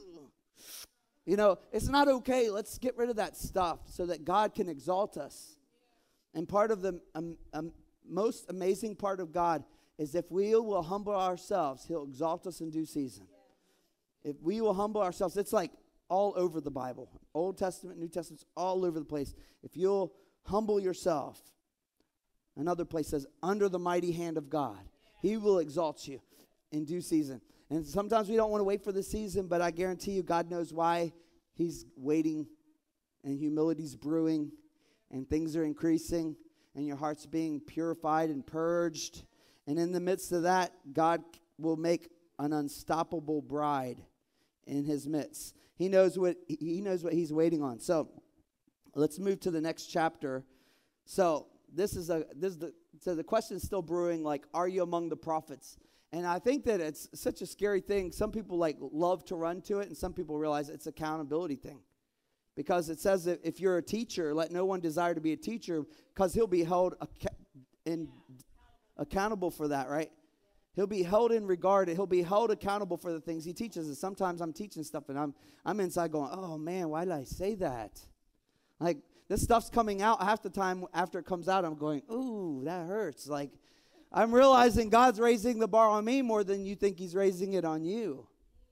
You know, it's not okay. Let's get rid of that stuff so that God can exalt us. And part of the um, um, most amazing part of God is if we will humble ourselves, he'll exalt us in due season. If we will humble ourselves, it's like all over the Bible. Old Testament, New Testament, all over the place. If you'll humble yourself, another place says, under the mighty hand of God, he will exalt you in due season. And sometimes we don't want to wait for the season, but I guarantee you God knows why he's waiting, and humility's brewing, and things are increasing, and your heart's being purified and purged. And in the midst of that, God will make an unstoppable bride in his midst. He knows what he knows what he's waiting on. So let's move to the next chapter. So this is a this is the so the question is still brewing, like, are you among the prophets? And I think that it's such a scary thing. Some people like love to run to it, and some people realize it's an accountability thing. Because it says that if you're a teacher, let no one desire to be a teacher, because he'll be held ac- in accountable for that, right? He'll be held in regard. He'll be held accountable for the things he teaches. And sometimes I'm teaching stuff, and I'm I'm inside going, oh, man, why did I say that? Like, this stuff's coming out half the time. After it comes out, I'm going, ooh, that hurts. Like, I'm realizing God's raising the bar on me more than you think he's raising it on you.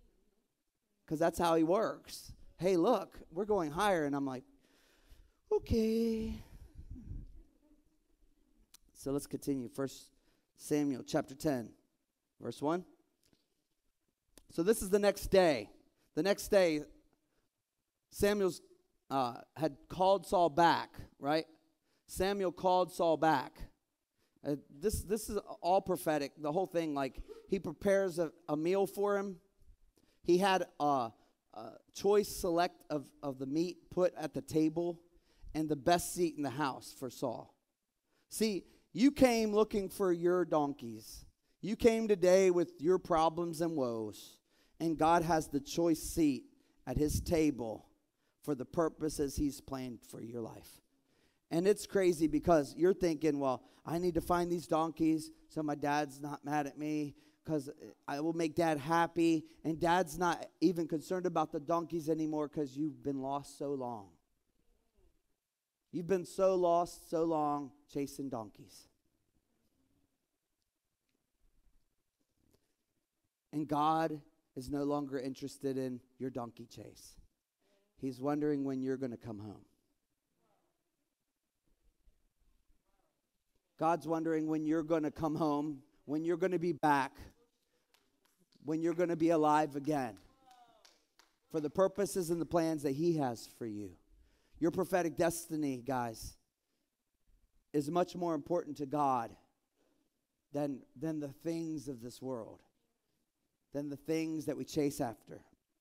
Because that's how he works. Hey, look, we're going higher. And I'm like, okay. So let's continue. First Samuel chapter ten. Verse one. So this is the next day. The next day, Samuel's uh, had called Saul back, right? Samuel called Saul back. Uh, this this is all prophetic. The whole thing, like, he prepares a, a meal for him. He had a, a choice select of, of the meat put at the table. and the best seat in the house for Saul. See, you came looking for your donkeys. You came today with your problems and woes, and God has the choice seat at his table for the purposes he's planned for your life. And it's crazy because you're thinking, well, I need to find these donkeys so my dad's not mad at me, because I will make dad happy. And dad's not even concerned about the donkeys anymore because you've been lost so long. You've been so lost so long chasing donkeys. And God is no longer interested in your donkey chase. He's wondering when you're going to come home. God's wondering when you're going to come home, when you're going to be back, when you're going to be alive again for the purposes and the plans that he has for you. Your prophetic destiny, guys, is much more important to God than, than the things of this world, than the things that we chase after.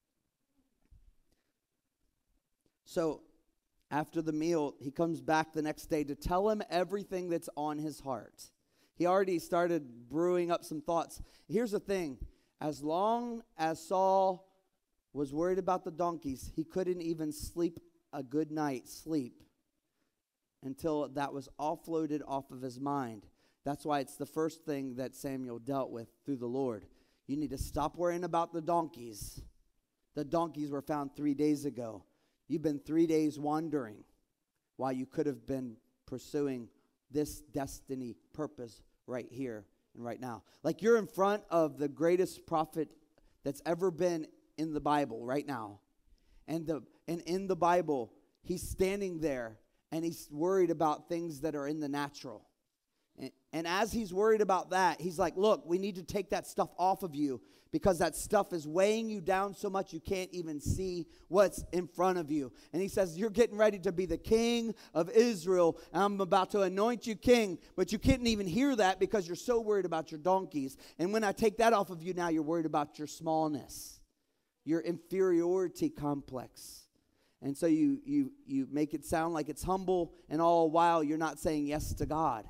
So, after the meal, he comes back the next day to tell him everything that's on his heart. He already started brewing up some thoughts. Here's the thing. As long as Saul was worried about the donkeys, he couldn't even sleep a good night's sleep until that was offloaded off of his mind. That's why it's the first thing that Samuel dealt with through the Lord. You need to stop worrying about the donkeys. The donkeys were found three days ago. You've been three days wandering while you could have been pursuing this destiny purpose right here and right now. Like you're in front of the greatest prophet that's ever been in the Bible right now. And the and in the Bible, he's standing there and he's worried about things that are in the natural. And, and as he's worried about that, he's like, look, we need to take that stuff off of you because that stuff is weighing you down so much you can't even see what's in front of you. And he says, you're getting ready to be the king of Israel. And I'm about to anoint you king, but you can't even hear that because you're so worried about your donkeys. And when I take that off of you now, you're worried about your smallness, your inferiority complex. And so you you you make it sound like it's humble, and all the while you're not saying yes to God.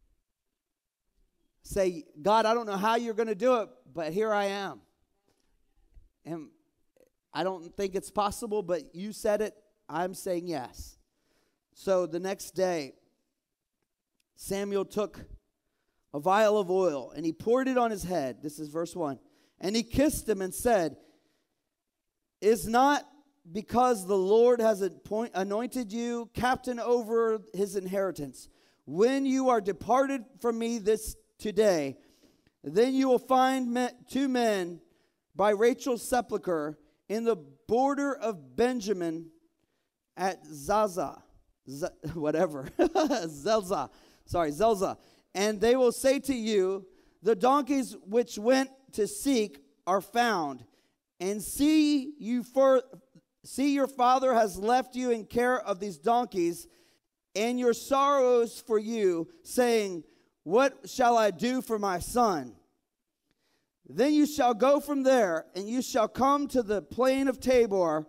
Say, God, I don't know how you're going to do it, but here I am. And I don't think it's possible, but you said it. I'm saying yes. So the next day, Samuel took a vial of oil, and he poured it on his head. This is verse one. And he kissed him and said, is not because the Lord has appoint, anointed you captain over his inheritance. When you are departed from me this today, then you will find me, two men by Rachel's sepulchre in the border of Benjamin at Zaza, Z- whatever, Zelza, sorry, Zelza. And they will say to you, the donkeys which went to seek are found, and see you for see your father has left you in care of these donkeys, and your sorrows for you, saying, what shall I do for my son? Then you shall go from there, and you shall come to the plain of Tabor,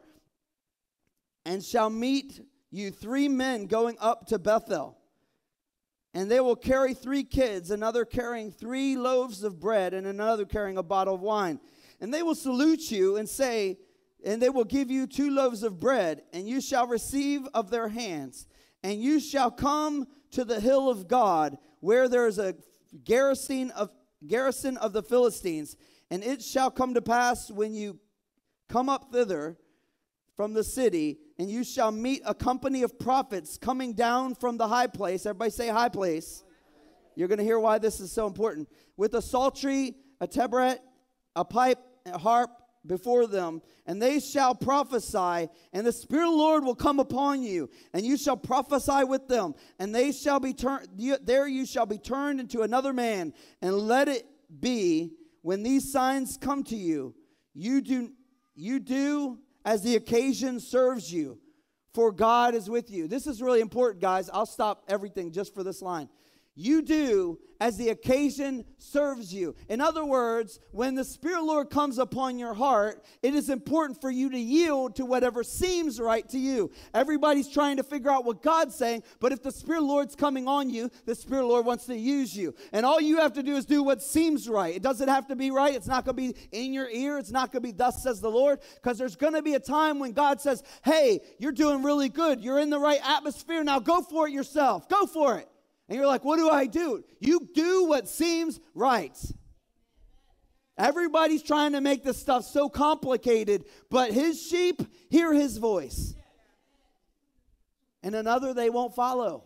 and shall meet you three men going up to Bethel. And they will carry three kids, another carrying three loaves of bread, and another carrying a bottle of wine. And they will salute you and say, and they will give you two loaves of bread, and you shall receive of their hands. And you shall come to the hill of God, where there is a garrison of garrison of the Philistines. And it shall come to pass when you come up thither from the city, and you shall meet a company of prophets coming down from the high place. Everybody say high place. You're going to hear why this is so important. With a psaltery, a tabret, a pipe, a harp before them, and they shall prophesy, and the Spirit of the Lord will come upon you, and you shall prophesy with them, and they shall be turned, there you shall be turned into another man, and let it be, when these signs come to you, you do, you do as the occasion serves you, for God is with you. This is really important, guys. I'll stop everything just for this line. you do as the occasion serves you. In other words, when the Spirit of the Lord comes upon your heart, it is important for you to yield to whatever seems right to you. Everybody's trying to figure out what God's saying, but if the Spirit of the Lord's coming on you, the Spirit of the Lord wants to use you. And all you have to do is do what seems right. It doesn't have to be right. It's not going to be in your ear. It's not going to be thus says the Lord, because there's going to be a time when God says, hey, you're doing really good. You're in the right atmosphere. Now go for it yourself. Go for it. And you're like, what do I do? You do what seems right. Everybody's trying to make this stuff so complicated, but his sheep hear his voice. And another they won't follow.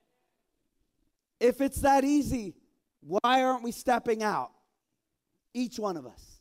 If it's that easy, why aren't we stepping out? Each one of us.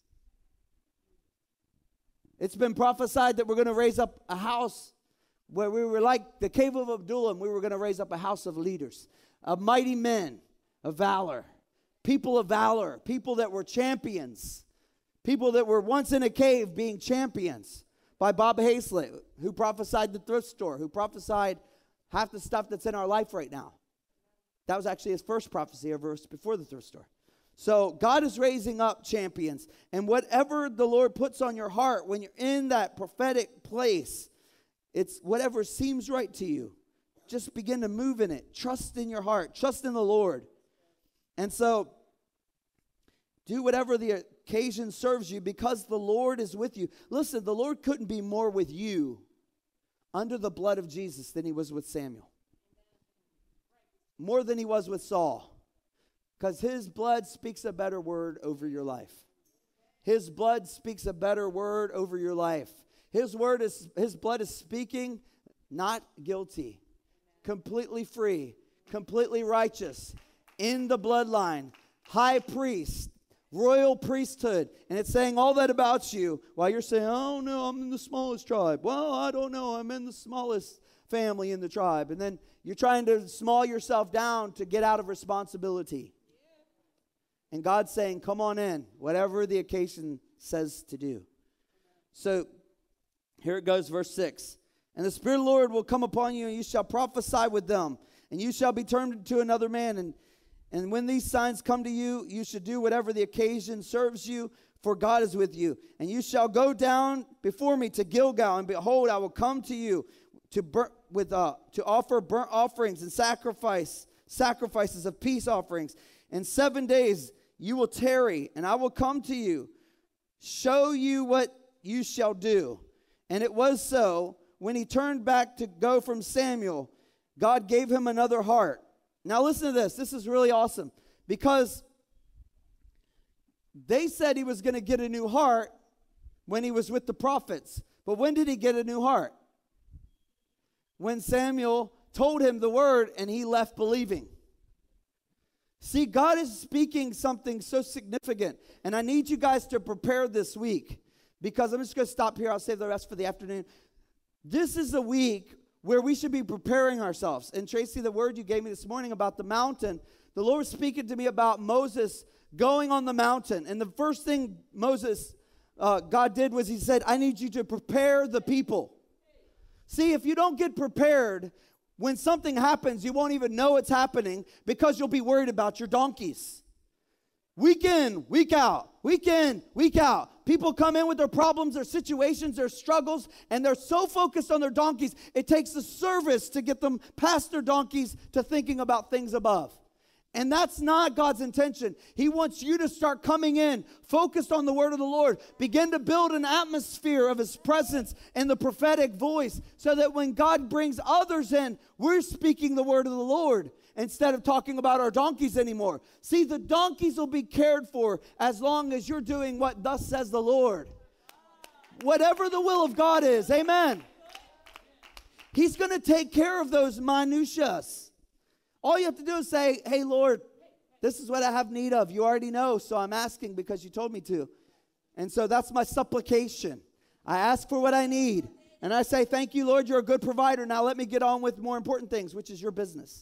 It's been prophesied that we're going to raise up a house where we were like the cave of Adullam. We were going to raise up a house of leaders. Of mighty men of valor, people of valor, people that were champions, people that were once in a cave being champions, by Bob Hazlett, who prophesied the thrift store, who prophesied half the stuff that's in our life right now. That was actually his first prophecy, a verse before the thrift store. So God is raising up champions, and whatever the Lord puts on your heart when you're in that prophetic place, it's whatever seems right to you. Just begin to move in it. Trust in your heart. Trust in the Lord. And so, do whatever the occasion serves you because the Lord is with you. Listen, the Lord couldn't be more with you under the blood of Jesus than he was with Samuel. More than he was with Saul. Because his blood speaks a better word over your life. His blood speaks a better word over your life. His word is, his blood is speaking, not guilty. Completely free, completely righteous, in the bloodline, high priest, royal priesthood. And it's saying all that about you while you're saying, oh no, I'm in the smallest tribe. Well, I don't know, I'm in the smallest family in the tribe. And then you're trying to small yourself down to get out of responsibility. And God's saying, come on in, whatever the occasion says to do. So here it goes, verse six. And the Spirit of the Lord will come upon you, and you shall prophesy with them. And you shall be turned into another man. And, and when these signs come to you, you should do whatever the occasion serves you, for God is with you. And you shall go down before me to Gilgal, and behold, I will come to you to burn, with uh, to offer burnt offerings and sacrifice sacrifices of peace offerings. In seven days you will tarry, and I will come to you, show you what you shall do. And it was so. When he turned back to go from Samuel, God gave him another heart. Now listen to this. This is really awesome. Because they said he was going to get a new heart when he was with the prophets. But when did he get a new heart? When Samuel told him the word and he left believing. See, God is speaking something so significant. And I need you guys to prepare this week. Because I'm just going to stop here. I'll save the rest for the afternoon. This is a week where we should be preparing ourselves. And Tracy, the word you gave me this morning about the mountain, the Lord was speaking to me about Moses going on the mountain. And the first thing Moses, uh, God did was he said, I need you to prepare the people. See, if you don't get prepared, when something happens, you won't even know it's happening because you'll be worried about your donkeys. Week in, week out, week in, week out. People come in with their problems, their situations, their struggles, and they're so focused on their donkeys, it takes the service to get them past their donkeys to thinking about things above. And that's not God's intention. He wants you to start coming in, focused on the word of the Lord. Begin to build an atmosphere of his presence and the prophetic voice so that when God brings others in, we're speaking the word of the Lord instead of talking about our donkeys anymore. See, the donkeys will be cared for as long as you're doing what thus says the Lord. Whatever the will of God is, amen. He's going to take care of those minutiae. All you have to do is say, hey, Lord, this is what I have need of. You already know, so I'm asking because you told me to. And so that's my supplication. I ask for what I need. And I say, thank you, Lord, you're a good provider. Now let me get on with more important things, which is your business.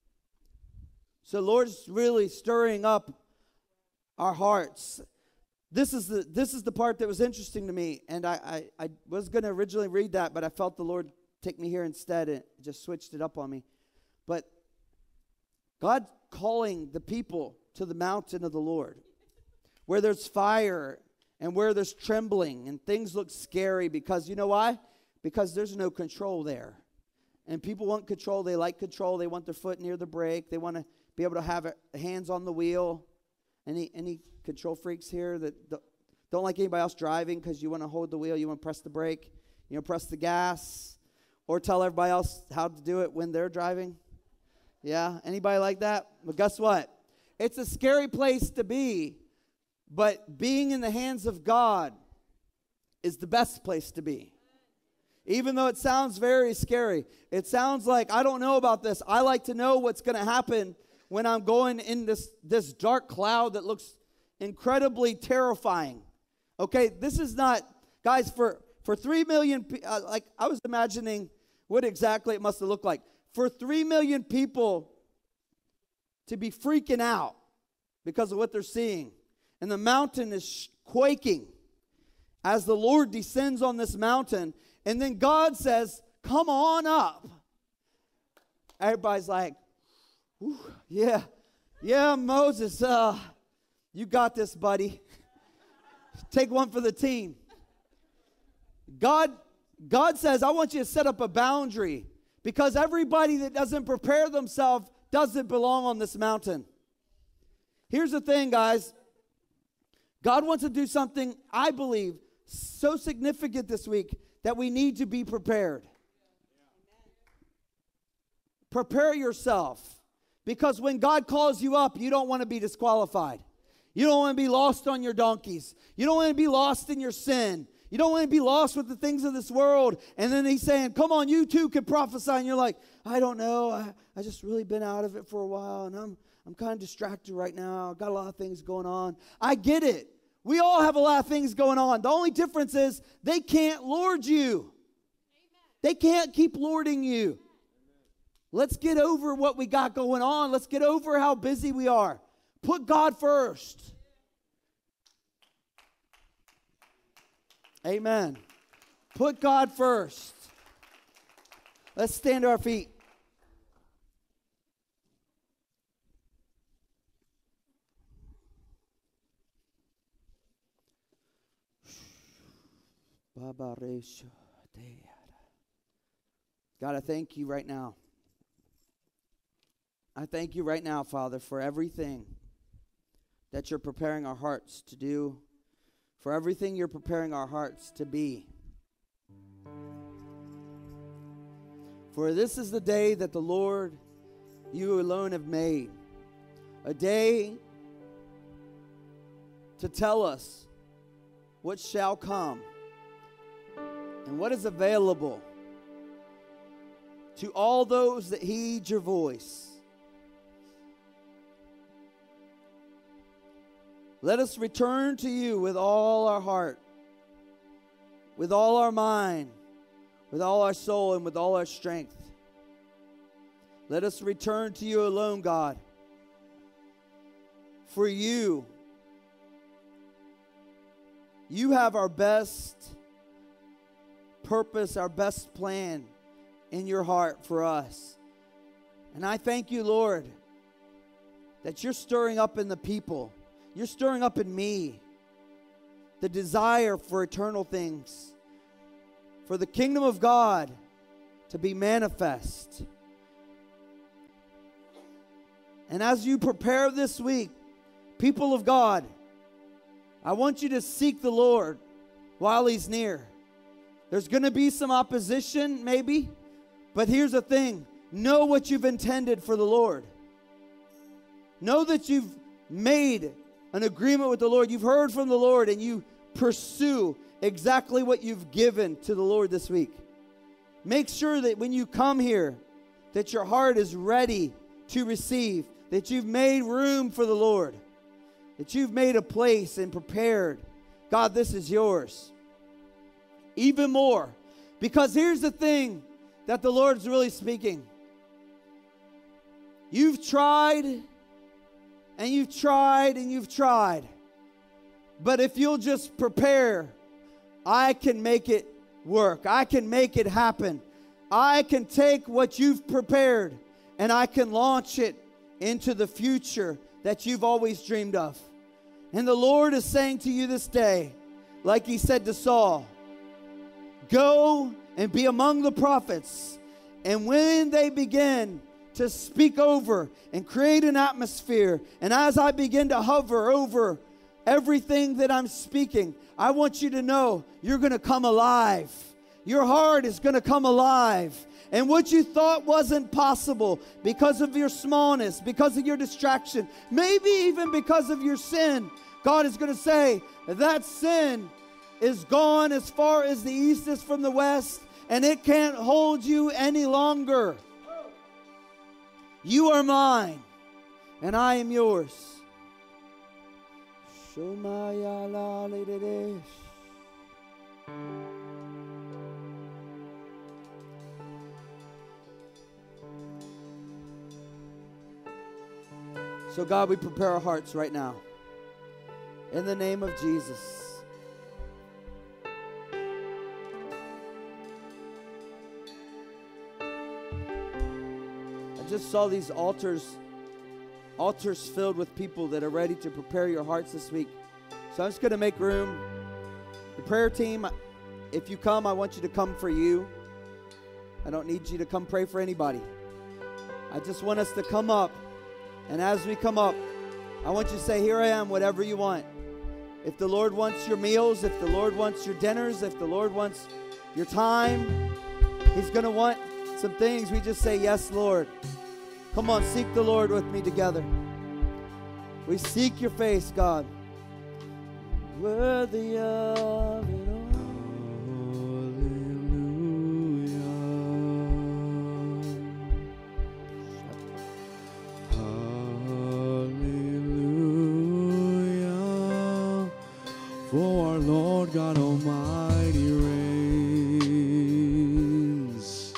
So Lord's really stirring up our hearts. this is the this is the part that was interesting to me, and I, I, I was going to originally read that, but I felt the Lord take me here instead and just switched it up on me. But God calling the people to the mountain of the Lord, where there's fire and where there's trembling and things look scary, because you know why? Because there's no control there. And people want control. They like control. They want their foot near the brake. They want to be able to have a, hands on the wheel. Any any control freaks here that don't, don't like anybody else driving because you want to hold the wheel, you want to press the brake, you know, press the gas, or tell everybody else how to do it when they're driving? Yeah, anybody like that? But guess what? It's a scary place to be, but being in the hands of God is the best place to be. Even though it sounds very scary, it sounds like, I don't know about this. I like to know what's going to happen when I'm going in this, this dark cloud that looks incredibly terrifying. Okay, this is not, guys, for, for three million, uh, like I was imagining what exactly it must have looked like. For three million people to be freaking out because of what they're seeing, and the mountain is quaking as the Lord descends on this mountain, and then God says, come on up. Everybody's like, yeah, yeah, Moses, uh, you got this, buddy. Take one for the team. God, God says, I want you to set up a boundary, because everybody that doesn't prepare themselves doesn't belong on this mountain. Here's the thing, guys. God wants to do something, I believe, so significant this week that we need to be prepared. Prepare yourself. Because when God calls you up, you don't want to be disqualified. You don't want to be lost on your donkeys. You don't want to be lost in your sin. You don't want to be lost with the things of this world. And then he's saying, come on, you too can prophesy. And you're like, I don't know. I, I just really been out of it for a while. And I'm, I'm kind of distracted right now. I've got a lot of things going on. I get it. We all have a lot of things going on. The only difference is they can't lord you. They can't keep lording you. Let's get over what we got going on. Let's get over how busy we are. Put God first. Amen. Put God first. Let's stand to our feet. God, I thank you right now. I thank you right now, Father, for everything that you're preparing our hearts to do, for everything you're preparing our hearts to be. For this is the day that the Lord, you alone have made, a day to tell us what shall come and what is available to all those that heed your voice. Let us return to you with all our heart, with all our mind, with all our soul, and with all our strength. Let us return to you alone, God. For you, you have our best purpose, our best plan in your heart for us. And I thank you, Lord, that you're stirring up in the people. You're stirring up in me the desire for eternal things, for the kingdom of God to be manifest. And as you prepare this week, people of God, I want you to seek the Lord while he's near. There's going to be some opposition, maybe, but here's the thing. Know what you've intended for the Lord. Know that you've made an agreement with the Lord. You've heard from the Lord, and you pursue exactly what you've given to the Lord this week. Make sure that when you come here, that your heart is ready to receive, that you've made room for the Lord, that you've made a place and prepared. God, this is yours. Even more, because here's the thing that the Lord's really speaking. You've tried, and you've tried, and you've tried, But if you'll just prepare, I can make it work. I can make it happen. I can take what you've prepared and I can launch it into the future that you've always dreamed of. And the Lord is saying to you this day, like he said to Saul, go and be among the prophets. And when they begin to speak over and create an atmosphere, and as I begin to hover over everything that I'm speaking, I want you to know you're going to come alive. Your heart is going to come alive. And what you thought wasn't possible because of your smallness, because of your distraction, maybe even because of your sin, God is going to say, that sin is gone as far as the east is from the west, and it can't hold you any longer. You are mine, and I am yours. So God, we prepare our hearts right now. In the name of Jesus. I just saw these altars, altars filled with people that are ready to prepare your hearts this week. So I'm just going to make room. The prayer team, if you come, I want you to come for you. I don't need you to come pray for anybody. I just want us to come up. And as we come up, I want you to say, here I am, whatever you want. If the Lord wants your meals, if the Lord wants your dinners, if the Lord wants your time, He's going to want some things. We just say, yes, Lord. Come on, seek the Lord with me together. We seek your face, God. Worthy of it all. For our Lord God Almighty reigns.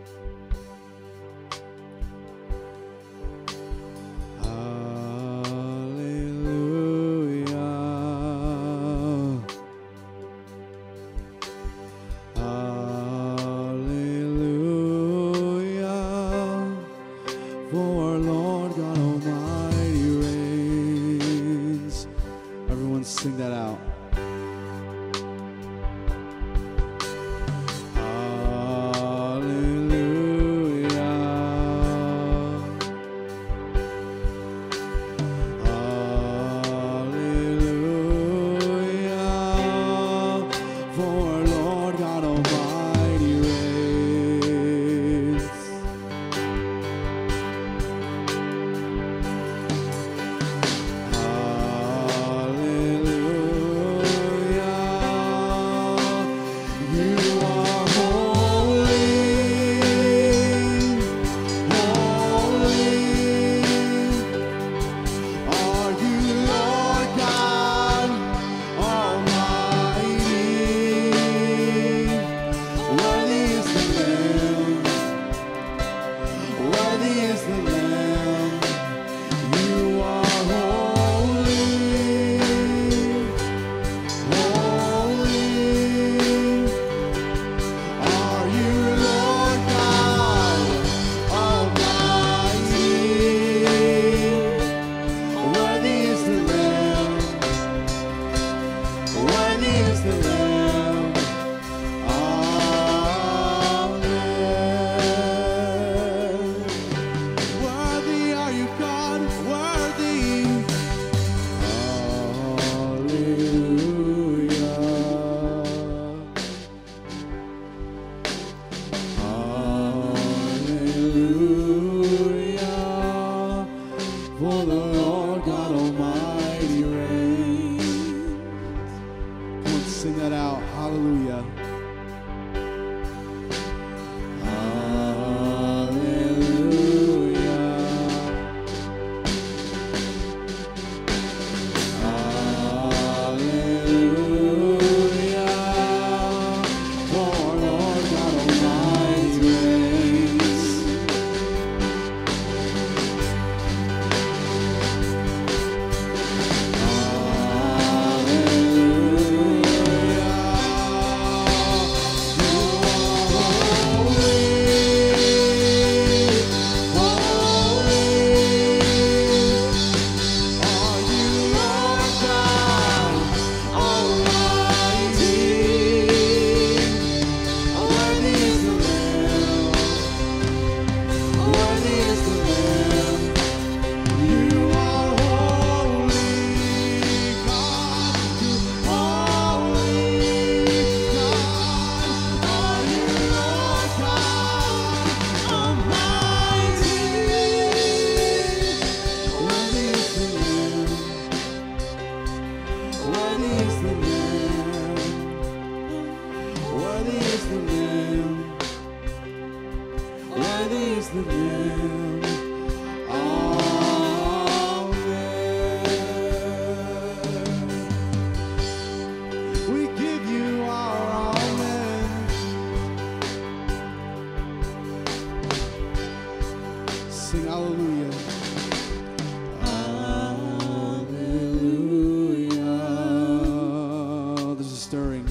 Hallelujah. Hallelujah. For our Lord God Almighty reigns. Everyone sing that out. praise the Lamb. Amen. We give you our amen. Sing hallelujah. Hallelujah. There's a stirring.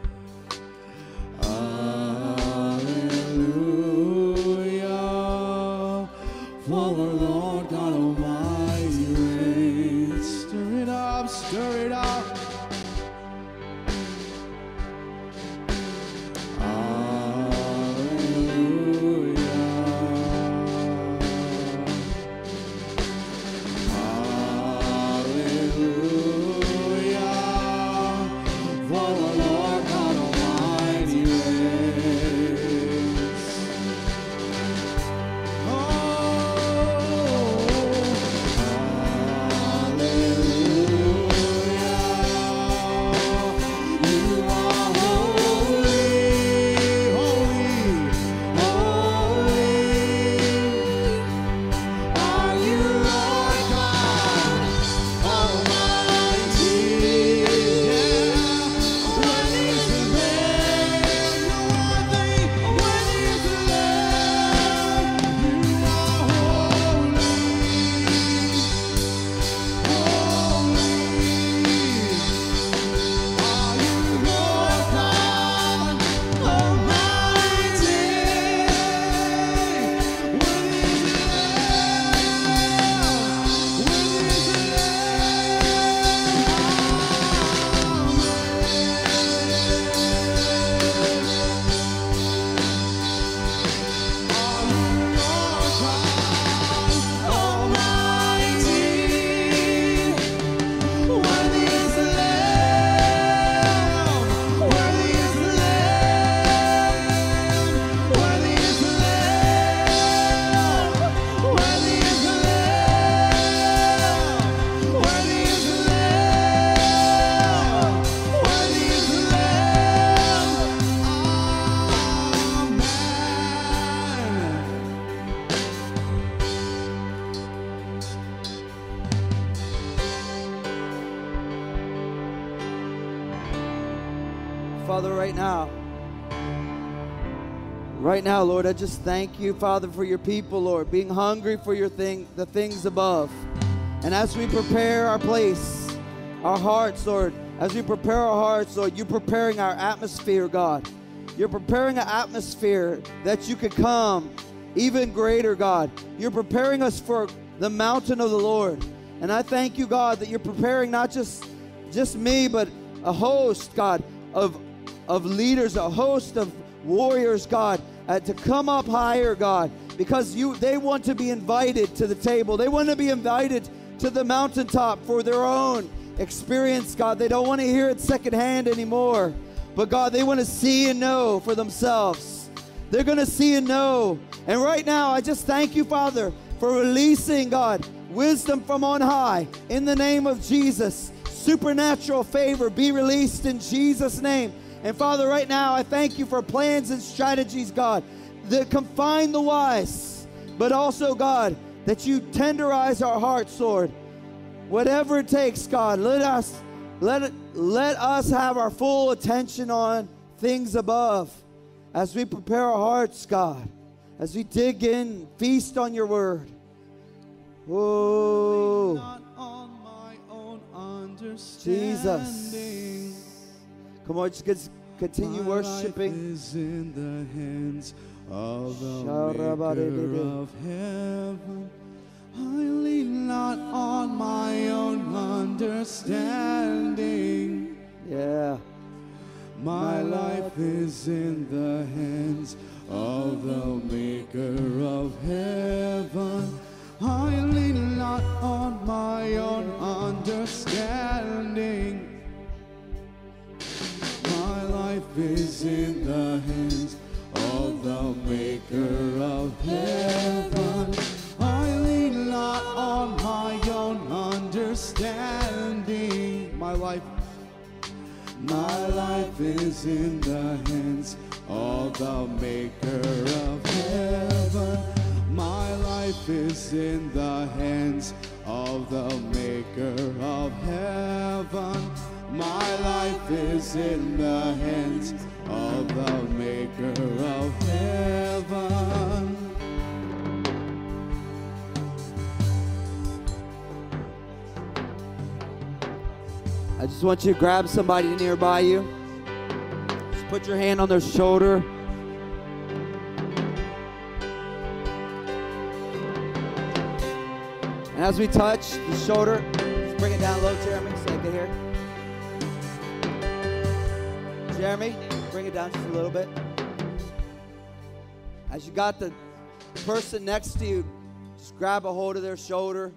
Hallelujah. For our Lord God Almighty reigns. Stir it up, stir it up. Father, right now, right now, Lord, I just thank you, Father, for your people, Lord, being hungry for your thing, the things above. And as we prepare our place, our hearts, Lord, as we prepare our hearts, Lord, you're preparing our atmosphere, God. You're preparing an atmosphere that you could come even greater, God. You're preparing us for the mountain of the Lord. And I thank you, God, that you're preparing not just, just me, but a host, God, of of leaders, a host of warriors, God, uh, to come up higher, God, because you they want to be invited to the table. They want to be invited to the mountaintop for their own experience, God. They don't want to hear it secondhand anymore, but God, they want to see and know for themselves. They're going to see and know. And right now, I just thank you, Father, for releasing, God, wisdom from on high in the name of Jesus. Supernatural favor be released in Jesus' name. And Father, right now, I thank you for plans and strategies, God, that confine the wise, but also, God, that you tenderize our hearts, Lord. Whatever it takes, God, let us, let it, let us have our full attention on things above as we prepare our hearts, God, as we dig in, feast on your word. Oh, Not on my own Jesus. understanding. Come on, just continue My worshiping. life is in the hands of the Sharabadididi. Maker of heaven. I lean not on my own understanding. Yeah. My life is in the hands of the Maker of heaven. I lean not on my own understanding. My life is in the hands of the Maker of heaven. I lean not on my own understanding. My life, my life is in the hands of the Maker of heaven. is in the hands of the maker of heaven. My life is in the hands of the maker of heaven. I just want you to grab somebody nearby you. Just put your hand on their shoulder. And as we touch the shoulder, just bring it down low, Jeremy, so I can hear. Jeremy, bring it down just a little bit. As you got the person next to you, just grab a hold of their shoulder.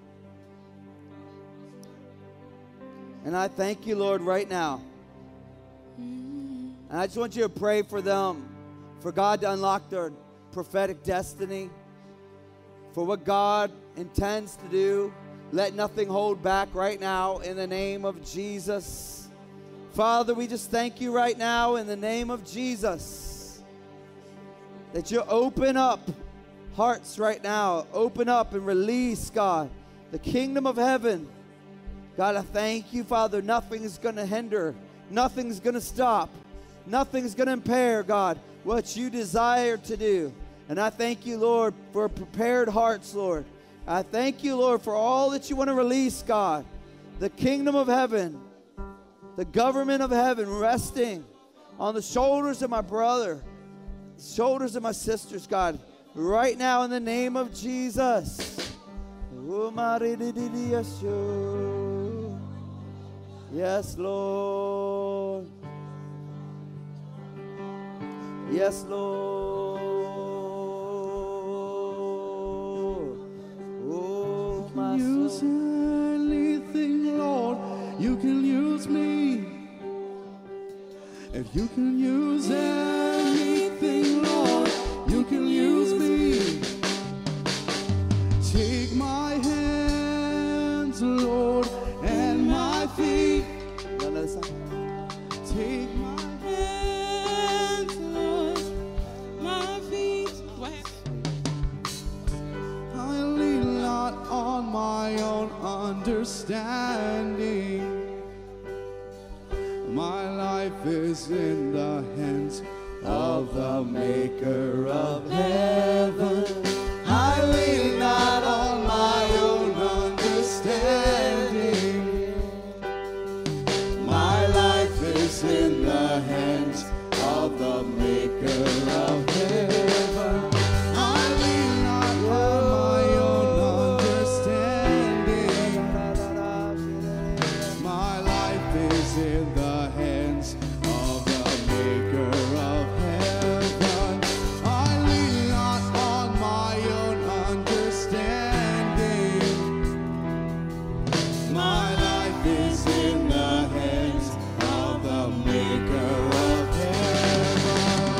And I thank you, Lord, right now. And I just want you to pray for them, for God to unlock their prophetic destiny, for what God intends to do. Let nothing hold back right now in the name of Jesus. Father, we just thank you right now in the name of Jesus that you open up hearts right now. Open up and release, God, the kingdom of heaven. God, I thank you, Father. Nothing's going to hinder. Nothing's going to stop. Nothing's going to impair, God, what you desire to do. And I thank you, Lord, for prepared hearts, Lord. I thank you, Lord, for all that you want to release, God. The kingdom of heaven, the government of heaven resting on the shoulders of my brother, shoulders of my sisters, God, right now in the name of Jesus. Yes, Lord. Yes, Lord. Oh, my soul. Use anything, Lord. You can use me. If you can use anything, Lord, you can use me. Take my hands, Lord, and my feet. Take my hands, Lord, my feet. I lean not on my own understanding. My life is in the hands of the maker of heaven. I lean not on my own understanding. My life is in the hands of the maker of heaven. I lean not on my own understanding. My life is in the hands of the maker of heaven. I lean not on my own understanding. My life is in the hands of the maker of heaven.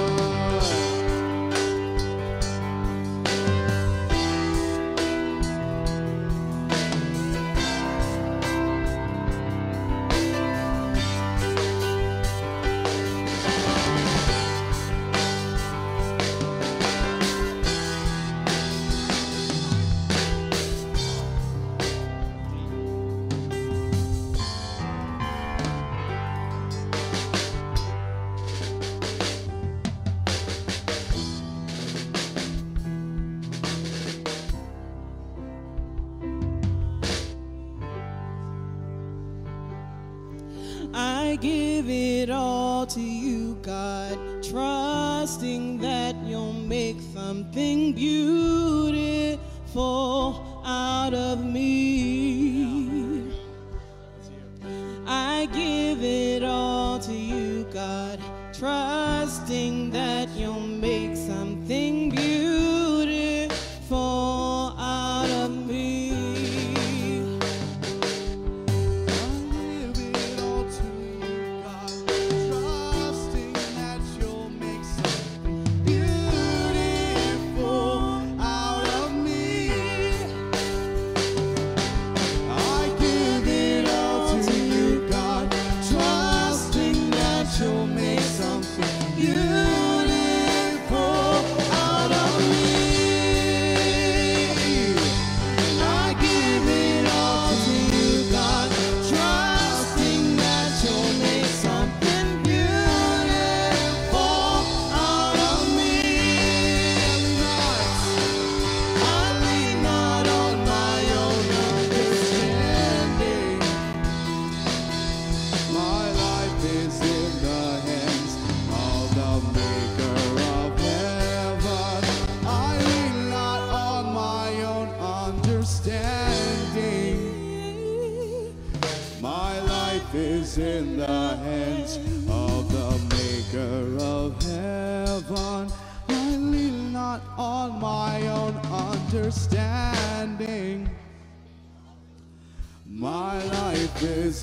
I give it all to you, God, trusting that you'll make something beautiful out of me. I give it all to you, God, trusting that you'll make something beautiful out of me. I is in the hands of the maker of heaven. I lean not on my own understanding. My life is